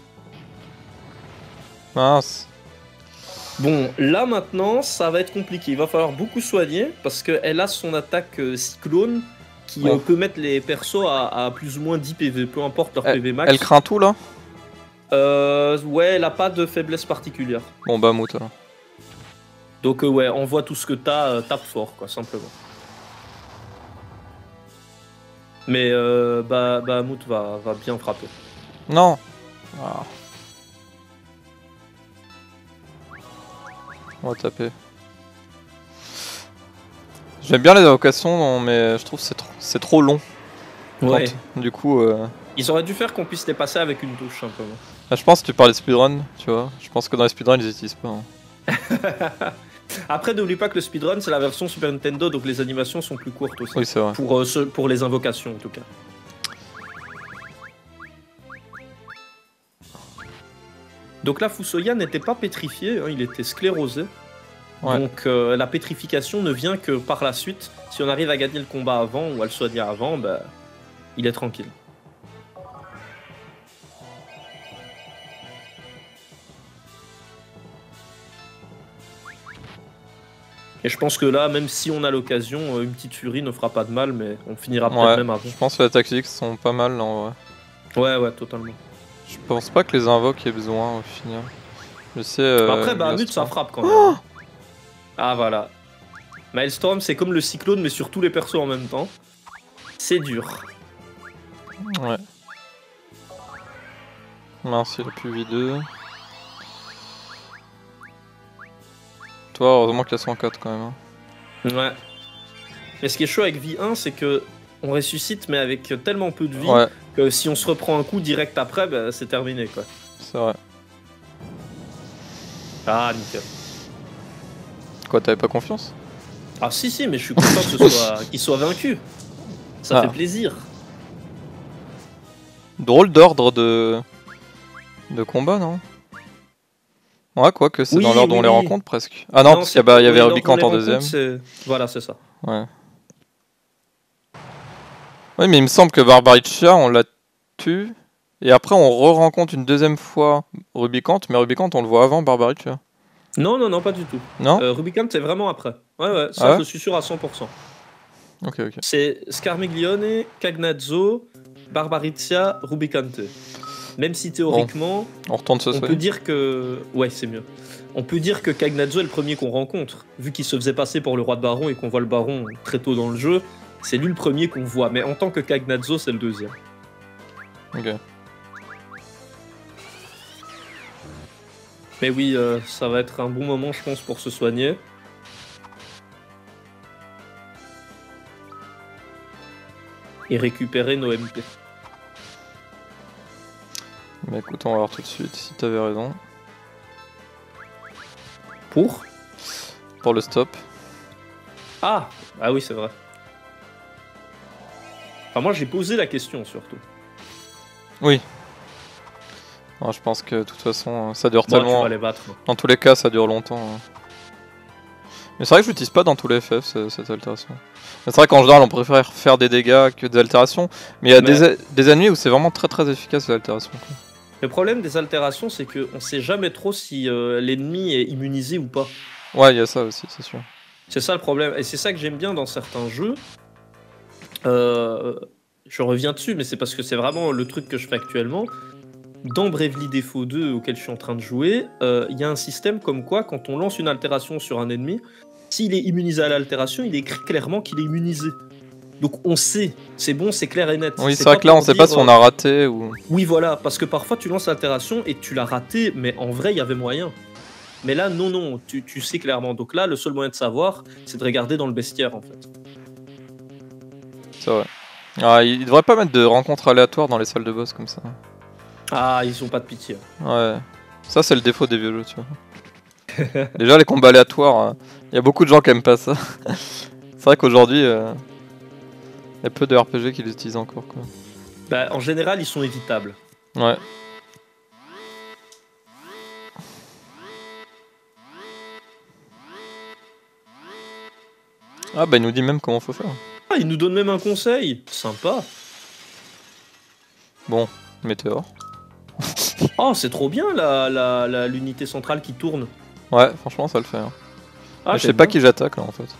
Mince. Bon, là maintenant, ça va être compliqué. Il va falloir beaucoup soigner parce qu'elle a son attaque euh, cyclone qui Ouais. euh, peut mettre les persos à, à plus ou moins dix P V, peu importe leur P V max. Elle craint tout là? Euh, ouais, elle a pas de faiblesse particulière. Bon, bah, mout alors. Donc, euh, ouais, envoie tout ce que t'as, euh, tape fort, quoi, simplement. Mais euh, bah, Bahamut va, va bien frapper. Non. Ah. On va taper. J'aime bien les invocations, mais je trouve que c'est trop, c'est trop long. Ouais. Quand- du coup, euh, Ils auraient dû faire qu'on puisse les passer avec une touche, simplement. là, je pense que tu parlais de speedrun, tu vois. Je pense que dans les speedruns, ils utilisent pas. hein. Après, n'oublie pas que le speedrun, c'est la version Super Nintendo, donc les animations sont plus courtes aussi. Oui, c'est vrai. Pour, euh, ce- pour les invocations, en tout cas. Donc là, Fusoya n'était pas pétrifié, hein, il était sclérosé. Ouais. Donc euh, la pétrification ne vient que par la suite. Si on arrive à gagner le combat avant ou à le soigner avant, bah, il est tranquille. Et je pense que là, même si on a l'occasion, euh, une petite furie ne fera pas de mal, mais on finira peut-être Ouais, même avant. je pense que les attaques physiques sont pas mal en vrai. Ouais, ouais, totalement. Je pense pas que les invoques aient besoin au final. Je sais. Euh, Après, Bahamut, Maelstrom. ça frappe quand même. Ah, voilà. Maelstrom, c'est comme le cyclone, mais sur tous les persos en même temps. C'est dur. Ouais. Mince, il a plus V deux. Toi, heureusement qu'il y a cent quatre quand même. hein. Ouais. Mais ce qui est chaud avec V un, c'est que on ressuscite, mais avec tellement peu de vie Ouais, que si on se reprend un coup direct après, bah, c'est terminé, quoi. c'est vrai. Ah, nickel. Quoi, t'avais pas confiance? Ah, si, si, mais je suis content que ce soit... qu'il soit vaincu. Ça Ah. fait plaisir. Drôle d'ordre de... de combat, non? Ouais, quoi que c'est Oui, dans l'ordre où oui, on les oui. rencontre presque. Ah non, parce qu'il y, a- bah, il y avait oui, Rubicant dans- en dans les deuxième. rencontres, c'est- Voilà, c'est ça. Ouais. Oui, mais il me semble que Barbaricha, on la tue. Et après, on re-rencontre une deuxième fois Rubicant. Mais Rubicant, on le voit avant Barbaricha. Non, non, non, pas du tout. Non Euh, Rubicam, c'est vraiment après. Ouais, ouais, ça, Ah ouais je suis sûr à cent pour cent. Ok, ok. C'est Scarmiglione, Cagnazzo, Barbarizia, Rubicante. Même si théoriquement, On retourne ce on soir. peut dire que... Ouais, c'est mieux. On peut dire que Cagnazzo est le premier qu'on rencontre. Vu qu'il se faisait passer pour le roi de Baron et qu'on voit le Baron très tôt dans le jeu, c'est lui le premier qu'on voit. Mais en tant que Cagnazzo, c'est le deuxième. Ok. Mais oui, euh, ça va être un bon moment, je pense, pour se soigner. Et récupérer nos M P. Mais écoute, on va voir tout de suite si t'avais raison. Pour Pour le stop. Ah, ah oui, c'est vrai. Enfin, moi, j'ai posé la question, surtout. Oui. Non, je pense que de toute façon, ça dure Bon, tellement... tu vas les battre. Dans tous les cas, ça dure longtemps. hein. Mais c'est vrai que je l'utilise pas dans tous les F F, ce- cette altération. Mais c'est vrai qu'en général, on préfère faire des dégâts que des altérations. Mais il y a Mais- des, des ennemis où c'est vraiment très très efficace, les altérations. quoi. Le problème des altérations, c'est qu'on sait jamais trop si euh, l'ennemi est immunisé ou pas. Ouais, il y a ça aussi, c'est sûr. C'est ça le problème. Et c'est ça que j'aime bien dans certains jeux. Euh, je reviens dessus, mais c'est parce que c'est vraiment le truc que je fais actuellement. Dans Bravely Default deux, auquel je suis en train de jouer, euh, il y a un système comme quoi, quand on lance une altération sur un ennemi, s'il est immunisé à l'altération, il est écrit clairement qu'il est immunisé. Donc on sait, c'est bon, c'est clair et net. Oui, c'est vrai que là, on pour sait pas dire, si on a raté ou... Oui, voilà, parce que parfois tu lances l'altération et tu l'as raté, mais en vrai, il y avait moyen. Mais là, non, non, tu, tu sais clairement. Donc là, le seul moyen de savoir, c'est de regarder dans le bestiaire, en fait. C'est vrai. Ah, il devrait pas mettre de rencontres aléatoires dans les salles de boss comme ça. Ah, ils ont pas de pitié. Ouais. Ça, c'est le défaut des vieux jeux, tu vois. Déjà, les combats aléatoires, il y a beaucoup de gens qui aiment pas ça. C'est vrai qu'aujourd'hui, il euh, y a peu de R P G qui les utilisent encore, quoi. Bah, en général, ils sont évitables. Ouais. Ah bah il nous dit même comment faut faire. Ah, ils nous donnent même un conseil. Sympa. Bon, météore. Oh, c'est trop bien, la, la, la- l'unité centrale qui tourne. Ouais, franchement ça le fait. hein. Ah, Mais je sais j'aime pas bien. qui j'attaque là en fait.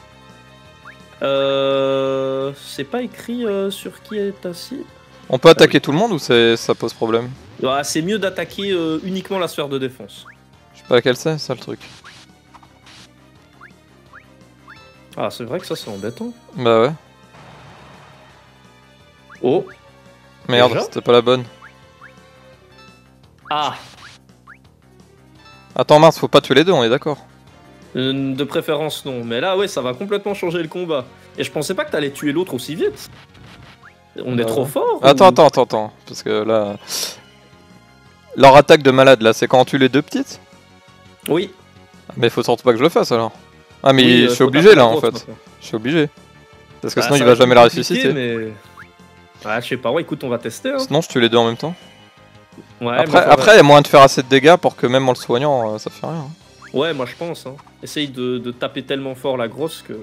Euh... C'est pas écrit euh, sur qui est assis. On peut attaquer tout le monde ou c'est ça pose problème? Ah, c'est mieux d'attaquer euh, uniquement la sphère de défense. Je sais pas laquelle c'est, c'est ça le truc. Ah, c'est vrai que ça, c'est embêtant. Bah ouais. Oh. Merde, Déjà c'était pas la bonne. Ah. Attends mince, faut pas tuer les deux, on est d'accord. Euh, De préférence, non. Mais là, ouais, ça va complètement changer le combat. Et je pensais pas que t'allais tuer l'autre aussi vite. On est Bah trop ouais. fort. Attends, ou- attends, attends, attends. Parce que là... Leur attaque de malade là, c'est quand on tue les deux petites? Oui. Mais faut surtout pas que je le fasse alors. Ah mais Oui, je euh, suis faut obligé taper là la en grosse, fait. maintenant. Je suis obligé. Parce que Bah, sinon il ça va être jamais la compliqué, ressusciter. Mais... Ah, je sais pas. Ouais, écoute, on va tester. Hein. Sinon je tue les deux en même temps. Ouais, Après, moi, ça va. après il y a moyen de faire assez de dégâts pour que même en le soignant, euh, ça fait rien. hein. Ouais, moi, je pense. Hein. Essaye de, de taper tellement fort la grosse que...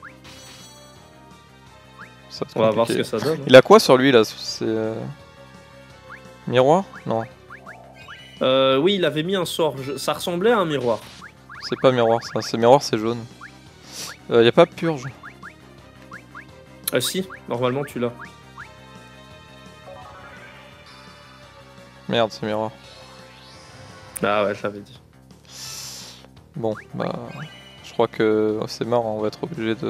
Ça va être On va voir ce compliqué. que ça donne. hein. Il a quoi sur lui là? C'est... euh, Miroir? Non, Euh, oui, il avait mis un sort. Je- Ça ressemblait à un miroir. c'est pas miroir ça. C'est miroir, c'est jaune. Euh, y a pas purge. Ah si, normalement, tu l'as. Merde, c'est miroir. Ah ouais, je l'avais dit. Bon, bah... Je crois que c'est mort, on va être obligé de...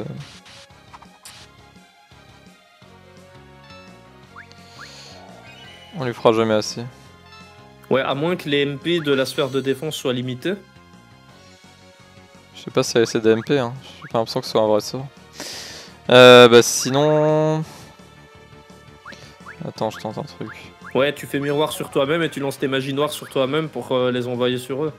On lui fera jamais assez. Ouais, à moins que les M P de la sphère de défense soient limités. Je sais pas si c'est des M P, hein. J'ai pas l'impression que ce soit un vrai sort. Euh, bah sinon... Attends, je tente un truc. Ouais, tu fais miroir sur toi-même et tu lances tes magies noires sur toi-même pour euh, les envoyer sur eux.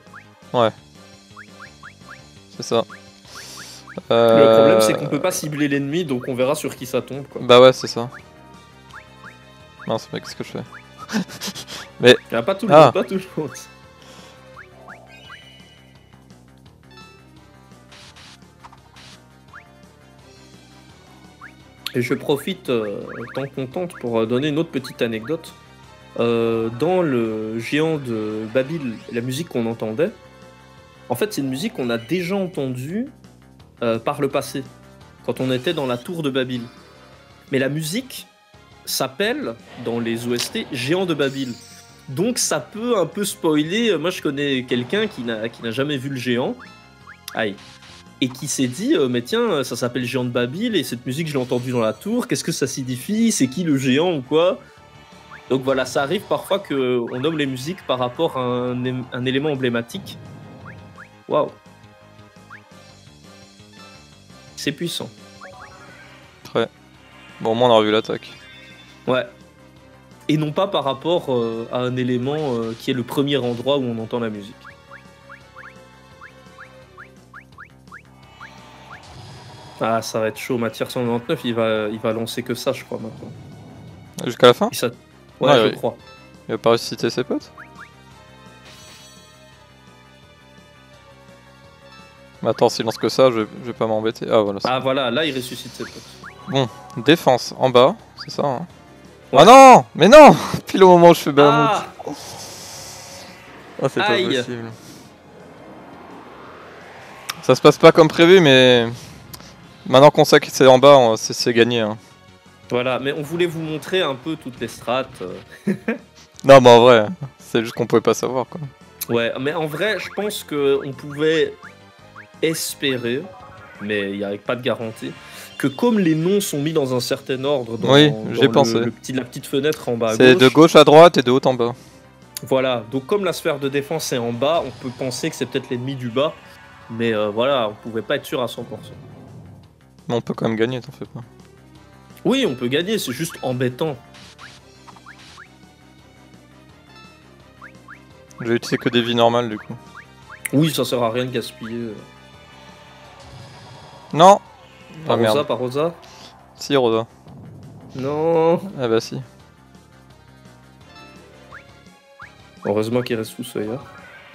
C'est ça. Le Euh... problème, c'est qu'on peut pas cibler l'ennemi, donc on verra sur qui ça tombe, quoi. Bah ouais, c'est ça. Mince, mec, qu'est-ce que je fais? Y a pas tout le Ah. monde, pas tout le monde. Et je profite, euh, tant qu'on tente, pour euh, donner une autre petite anecdote. Euh, dans le géant de Babil, la musique qu'on entendait, en fait, c'est une musique qu'on a déjà entendue euh, par le passé, quand on était dans la tour de Babil. Mais la musique s'appelle, dans les O S T, Géant de Babil. Donc ça peut un peu spoiler. Moi, je connais quelqu'un qui n'a qui n'a jamais vu le géant. Aïe. Et qui s'est dit, euh, mais tiens, ça s'appelle Géant de Babil, et cette musique, je l'ai entendue dans la tour, qu'est-ce que ça signifie? C'est qui le géant ou quoi? Donc voilà, ça arrive parfois qu'on nomme les musiques par rapport à un, é- un élément emblématique. Waouh. C'est puissant. Très. Bon, au moins on a revu l'attaque. Ouais. Et non pas par rapport euh, à un élément euh, qui est le premier endroit où on entend la musique. Ah, ça va être chaud. Matière cent quatre-vingt-dix-neuf, il va, il va lancer que ça, je crois, maintenant. Jusqu'à la fin? Et ça... Ouais, Ouais, je oui. crois. Il va pas ressusciter ses potes? Mais attends, s'il lance que ça, je, je vais pas m'embêter. Ah voilà. Ah, voilà, là, il ressuscite ses potes. Bon, défense, en bas, c'est ça, hein. Ouais. Ah non! Mais non! Pile au moment où je fais Bahamut. Ah, Ah, c'est pas aïe. possible. Ça se passe pas comme prévu, mais maintenant qu'on sait que c'est en bas, on- c'est c'est gagné. Hein. Voilà, mais on voulait vous montrer un peu toutes les strates. euh. Non, mais en vrai, c'est juste qu'on pouvait pas savoir quoi. Ouais, mais en vrai, je pense que on pouvait espérer, mais il n'y avait pas de garantie, que comme les noms sont mis dans un certain ordre dans, Oui, dans j'ai le, pensé. le petit, la petite fenêtre en bas à C'est gauche, de gauche à droite et de haut en bas. voilà, donc comme la sphère de défense est en bas, on peut penser que c'est peut-être l'ennemi du bas, mais euh, voilà, on pouvait pas être sûr à cent pour cent. Mais on peut quand même gagner, t'en fais pas. Oui, on peut gagner, c'est juste embêtant. J'ai utilisé que des vies normales du coup. Oui, ça sert à rien de gaspiller. euh. Non! Ah Par Rosa, merde. par Rosa. Si, Rosa. Non. Ah bah si. Heureusement qu'il reste sous seuil. Hein.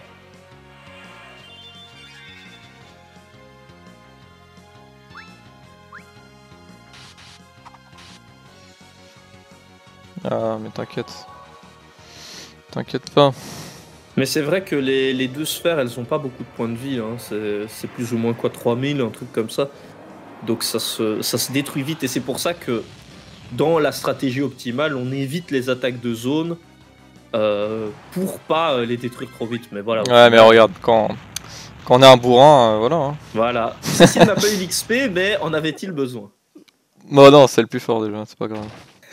Ah, mais t'inquiète. T'inquiète pas. Mais c'est vrai que les, les deux sphères, elles ont pas beaucoup de points de vie. Hein. C'est c'est plus ou moins quoi, trois mille, un truc comme ça. Donc ça se, ça se détruit vite. Et c'est pour ça que dans la stratégie optimale, on évite les attaques de zone euh, pour pas euh, les détruire trop vite. Mais voilà. au Ouais, mais final, regarde, quand, quand on est un bourrin, euh, voilà. Hein. Voilà. Cécile n'a pas eu l'X P, mais en avait-il besoin? Bon, non, c'est le plus fort déjà, c'est pas grave.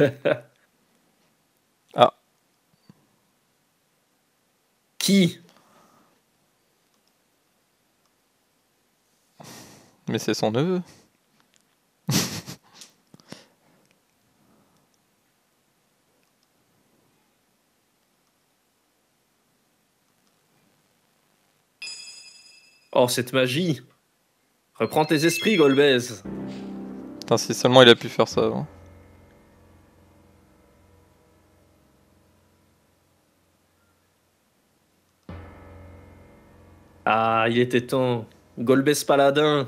Ah. Qui? Mais c'est son neveu. Oh, cette magie! Reprends tes esprits, Golbez! Putain, si seulement il a pu faire ça avant. Ah, il était temps. Golbez Paladin.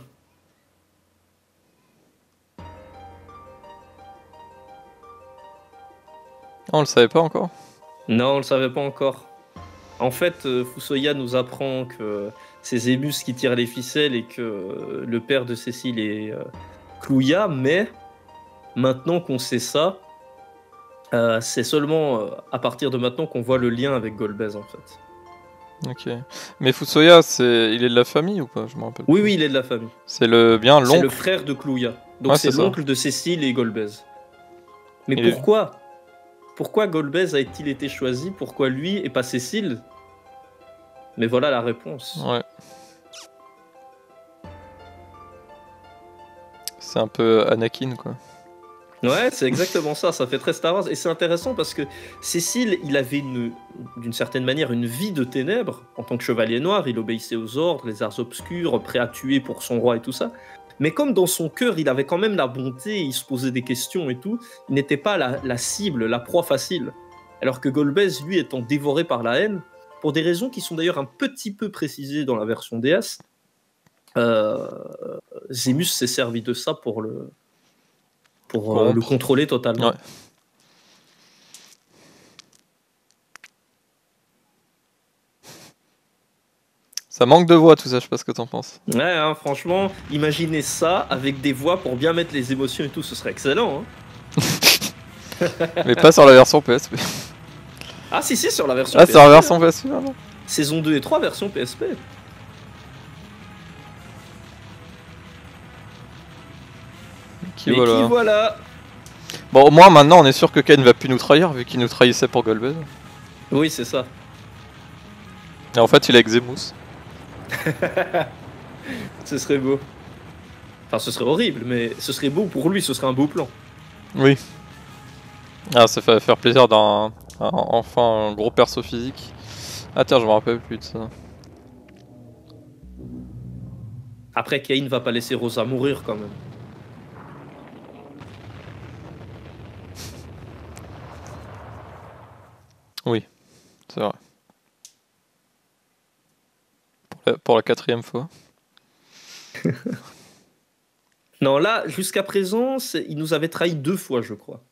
Ah, on le savait pas encore? Non, on le savait pas encore. En fait, euh, Fusoya nous apprend que c'est Zémus qui tire les ficelles et que euh, le père de Cécile est euh, Clouia, mais maintenant qu'on sait ça, euh, c'est seulement euh, à partir de maintenant qu'on voit le lien avec Golbez en fait. Ok. Mais Fusoya, c'est... il est de la famille ou pas? Je me rappelle Oui, plus. oui, il est de la famille. C'est le bien C'est le l'oncle. frère de Clouia. Donc Ouais, c'est c'est ça. l'oncle de Cécile et Golbez. Mais Il est- pourquoi Pourquoi Golbez a-t-il été choisi? Pourquoi lui et pas Cécile? Mais voilà la réponse. Ouais. C'est un peu Anakin quoi. Ouais, c'est exactement ça, ça fait très Star Wars. Et c'est intéressant parce que Cécile, il avait une, d'une certaine manière une vie de ténèbres. En tant que chevalier noir, il obéissait aux ordres, les arts obscurs, prêt à tuer pour son roi et tout ça. Mais comme dans son cœur, il avait quand même la bonté, il se posait des questions et tout, il n'était pas la, la cible, la proie facile. Alors que Golbez, lui, étant dévoré par la haine, pour des raisons qui sont d'ailleurs un petit peu précisées dans la version D S, euh, Zémus s'est servi de ça pour le... pour euh, le contrôler totalement. Ouais. Ça manque de voix tout ça, je sais pas ce que t'en penses. Ouais, hein, franchement, imaginez ça avec des voix pour bien mettre les émotions et tout, ce serait excellent. Hein. Mais pas sur la version P S P. Ah si, si, sur la version Ah, P S P. sur la version P S P, non? Saison deux et trois, version P S P. Qui Mais voilà. qui voilà. Bon, au moins maintenant on est sûr que Ken va plus nous trahir vu qu'il nous trahissait pour Golbez. Oui, c'est ça. Et en fait, il est avec Zémus. Ce serait beau. Enfin, ce serait horrible, mais ce serait beau pour lui, ce serait un beau plan. Oui. Ah, ça fait faire plaisir d'un un- enfin un gros perso physique. Ah tiens, je me rappelle plus de ça. Après, Cain va pas laisser Rosa mourir quand même. Oui, c'est vrai. Pour la, pour la quatrième fois. Non, là, jusqu'à présent, c'est- il nous avait trahi deux fois, je crois.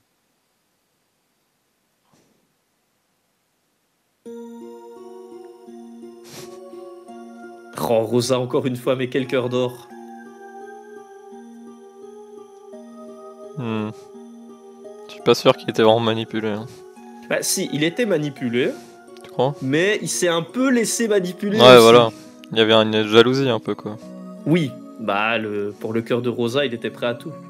Oh, Rosa, encore une fois, mais quel cœur d'or. Hmm. Je suis pas sûr qu'il était vraiment manipulé. Hein. Bah, si, il était manipulé, Tu crois? mais il s'est un peu laissé manipuler Ouais, aussi. voilà. Il y avait une jalousie un peu, quoi. Oui, bah, le, pour le cœur de Rosa, il était prêt à tout.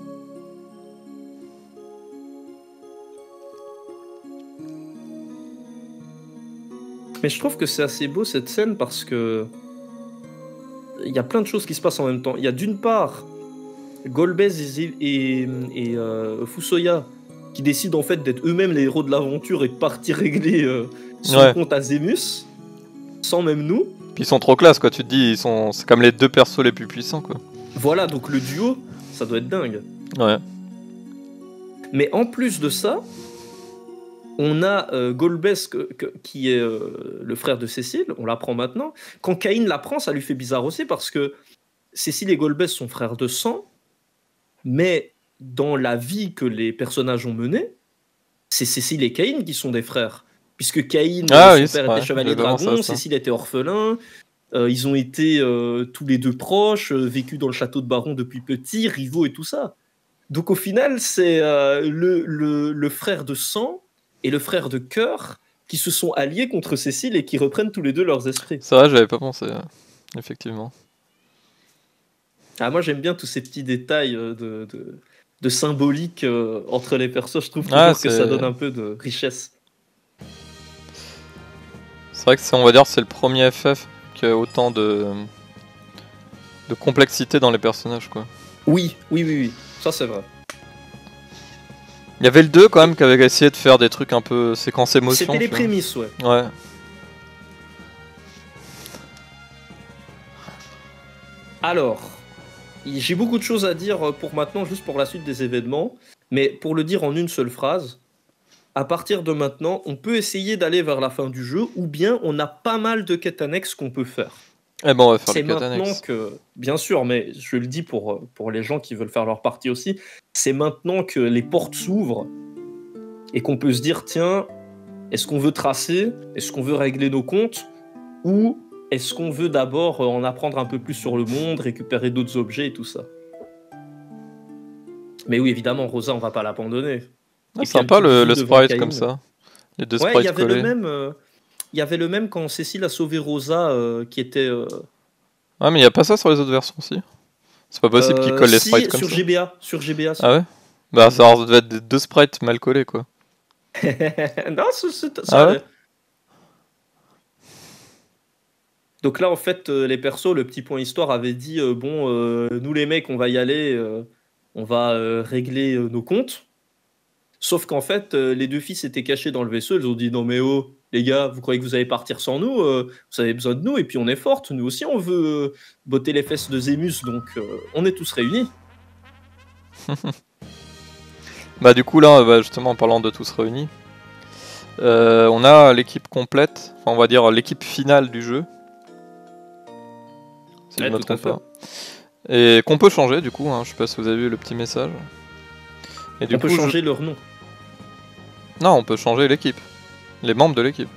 Mais je trouve que c'est assez beau cette scène parce que il y a plein de choses qui se passent en même temps. Il y a d'une part Golbez et, et, et, euh, Fusoya qui décident en fait d'être eux-mêmes les héros de l'aventure et de partir régler euh, son Ouais. compte à Zemus, sans même nous. Puis ils sont trop classe, quoi. Tu te dis, ils sont, c'est comme les deux persos les plus puissants, quoi. Voilà, donc le duo, ça doit être dingue. Ouais. Mais en plus de ça, on a euh, Golbez que- que- qui est euh, le frère de Cécile, on l'apprend maintenant. Quand Caïn l'apprend, ça lui fait bizarre aussi parce que Cécile et Golbez sont frères de sang, mais dans la vie que les personnages ont menée, c'est Cécile et Caïn qui sont des frères. Puisque Caïn, Ah son oui, c'est père vrai. était chevalier J'avais pensé à dragon, ça. Cécile était orphelin, euh, ils ont été euh, tous les deux proches, euh, vécu dans le château de Baron depuis petit, rivaux et tout ça. Donc au final, c'est euh, le, le, le frère de sang et le frère de cœur qui se sont alliés contre Cécile et qui reprennent tous les deux leurs esprits. C'est vrai, j'avais pas pensé. euh, Effectivement. Ah, moi j'aime bien tous ces petits détails euh, de, de, de symbolique euh, entre les persos, je trouve toujours Ah, que ça c'est- donne un peu de richesse. C'est vrai que c'est, on va dire, c'est le premier F F qui a autant de de complexité dans les personnages, quoi. Oui, oui, oui, oui, ça c'est vrai. Il y avait le deux quand même qui avait essayé de faire des trucs un peu séquence émotion. C'était les tu vois. prémices, ouais. Ouais. Alors, j'ai beaucoup de choses à dire pour maintenant, juste pour la suite des événements, mais pour le dire en une seule phrase, à partir de maintenant, on peut essayer d'aller vers la fin du jeu, ou bien on a pas mal de quêtes annexes qu'on peut faire. Eh ben on va faire C'est les quêtes maintenant annexes. que, bien sûr, mais je le dis pour, pour les gens qui veulent faire leur partie aussi, c'est maintenant que les portes s'ouvrent et qu'on peut se dire, tiens, est-ce qu'on veut tracer, est-ce qu'on veut régler nos comptes, ou est-ce qu'on veut d'abord en apprendre un peu plus sur le monde, récupérer d'autres objets et tout ça. Mais oui, évidemment, Rosa, on va pas l'abandonner. Ah, Et puis un sympa petit le, bisou le devant sprite Caïn. comme ça. Les deux Ouais, il y sprites avait collés. le même. euh, Il y avait le même quand Cécile a sauvé Rosa, euh, qui était. euh, Ah, mais il y a pas ça sur les autres versions aussi. C'est pas possible qu'ils euh, collent les si, sprites comme sur ça. G B A, sur G B A. si. Ah ouais. Bah ça devait être des deux sprites mal collés, quoi. non, c'est- c'est- ça Ah ouais allait. Donc là, en fait, euh, les persos, le petit point histoire avait dit euh, bon, euh, nous les mecs, on va y aller, euh, on va euh, régler euh, nos comptes. Sauf qu'en fait, euh, les deux fils étaient cachés dans le vaisseau. Ils ont dit non, mais oh, les gars, vous croyez que vous allez partir sans nous? Euh, Vous avez besoin de nous, et puis on est fortes. Nous aussi, on veut euh, botter les fesses de Zémus, donc euh, on est tous réunis. Bah du coup là, bah, justement en parlant de tous réunis, euh, on a l'équipe complète, enfin on va dire l'équipe finale du jeu. Si Ouais, je me tout à trompe fait. pas. Et qu'on peut changer du coup, hein, je sais pas si vous avez vu le petit message. Et du On peut coup, je- changer leur nom. Non, on peut changer l'équipe. Les membres de l'équipe.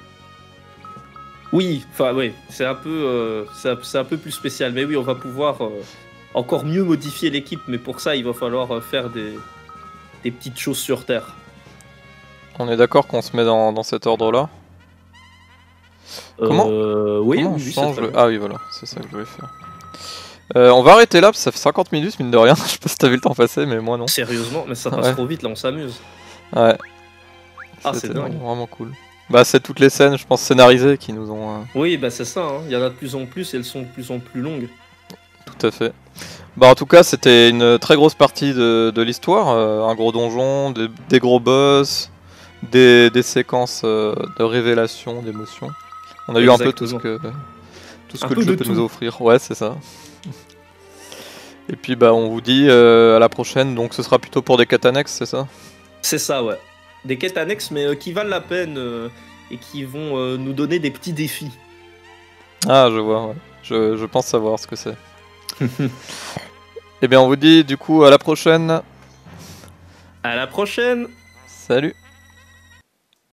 Oui, enfin oui, c'est un peu, euh, c'est un, c'est un peu plus spécial. Mais oui, on va pouvoir euh, encore mieux modifier l'équipe. Mais pour ça, il va falloir euh, faire des, des petites choses sur Terre. On est d'accord qu'on se met dans, dans cet ordre-là. Comment Euh, Oui, Comment oui, on oui, change c'est le... très bien. Ah oui, voilà, c'est ça que je voulais faire. Euh, on va arrêter là, parce que ça fait cinquante minutes, mine de rien. Je sais pas si t'as vu le temps passer, mais moi non. Sérieusement, mais ça passe Ouais. trop vite, là, on s'amuse. Ouais. Ah, C'était c'est dingue. vraiment cool. Bah c'est toutes les scènes, je pense, scénarisées qui nous ont... euh, Oui, bah c'est ça, hein. Il y en a de plus en plus et elles sont de plus en plus longues. Tout à fait. Bah en tout cas, c'était une très grosse partie de, de l'histoire. euh, un gros donjon, des, des gros boss, des, des séquences euh, de révélation, d'émotion. On a eu un peu tout ce que, tout ce Un que peu le jeu de peut tout. nous offrir. Ouais, c'est ça. Et puis bah on vous dit euh, à la prochaine, donc ce sera plutôt pour des quêtes annexes, c'est ça? C'est ça, ouais. des quêtes annexes, mais euh, qui valent la peine euh, et qui vont euh, nous donner des petits défis. Ah, je vois, ouais. Je, je pense savoir ce que c'est. Eh bien, on vous dit du coup à la prochaine. À la prochaine! Salut!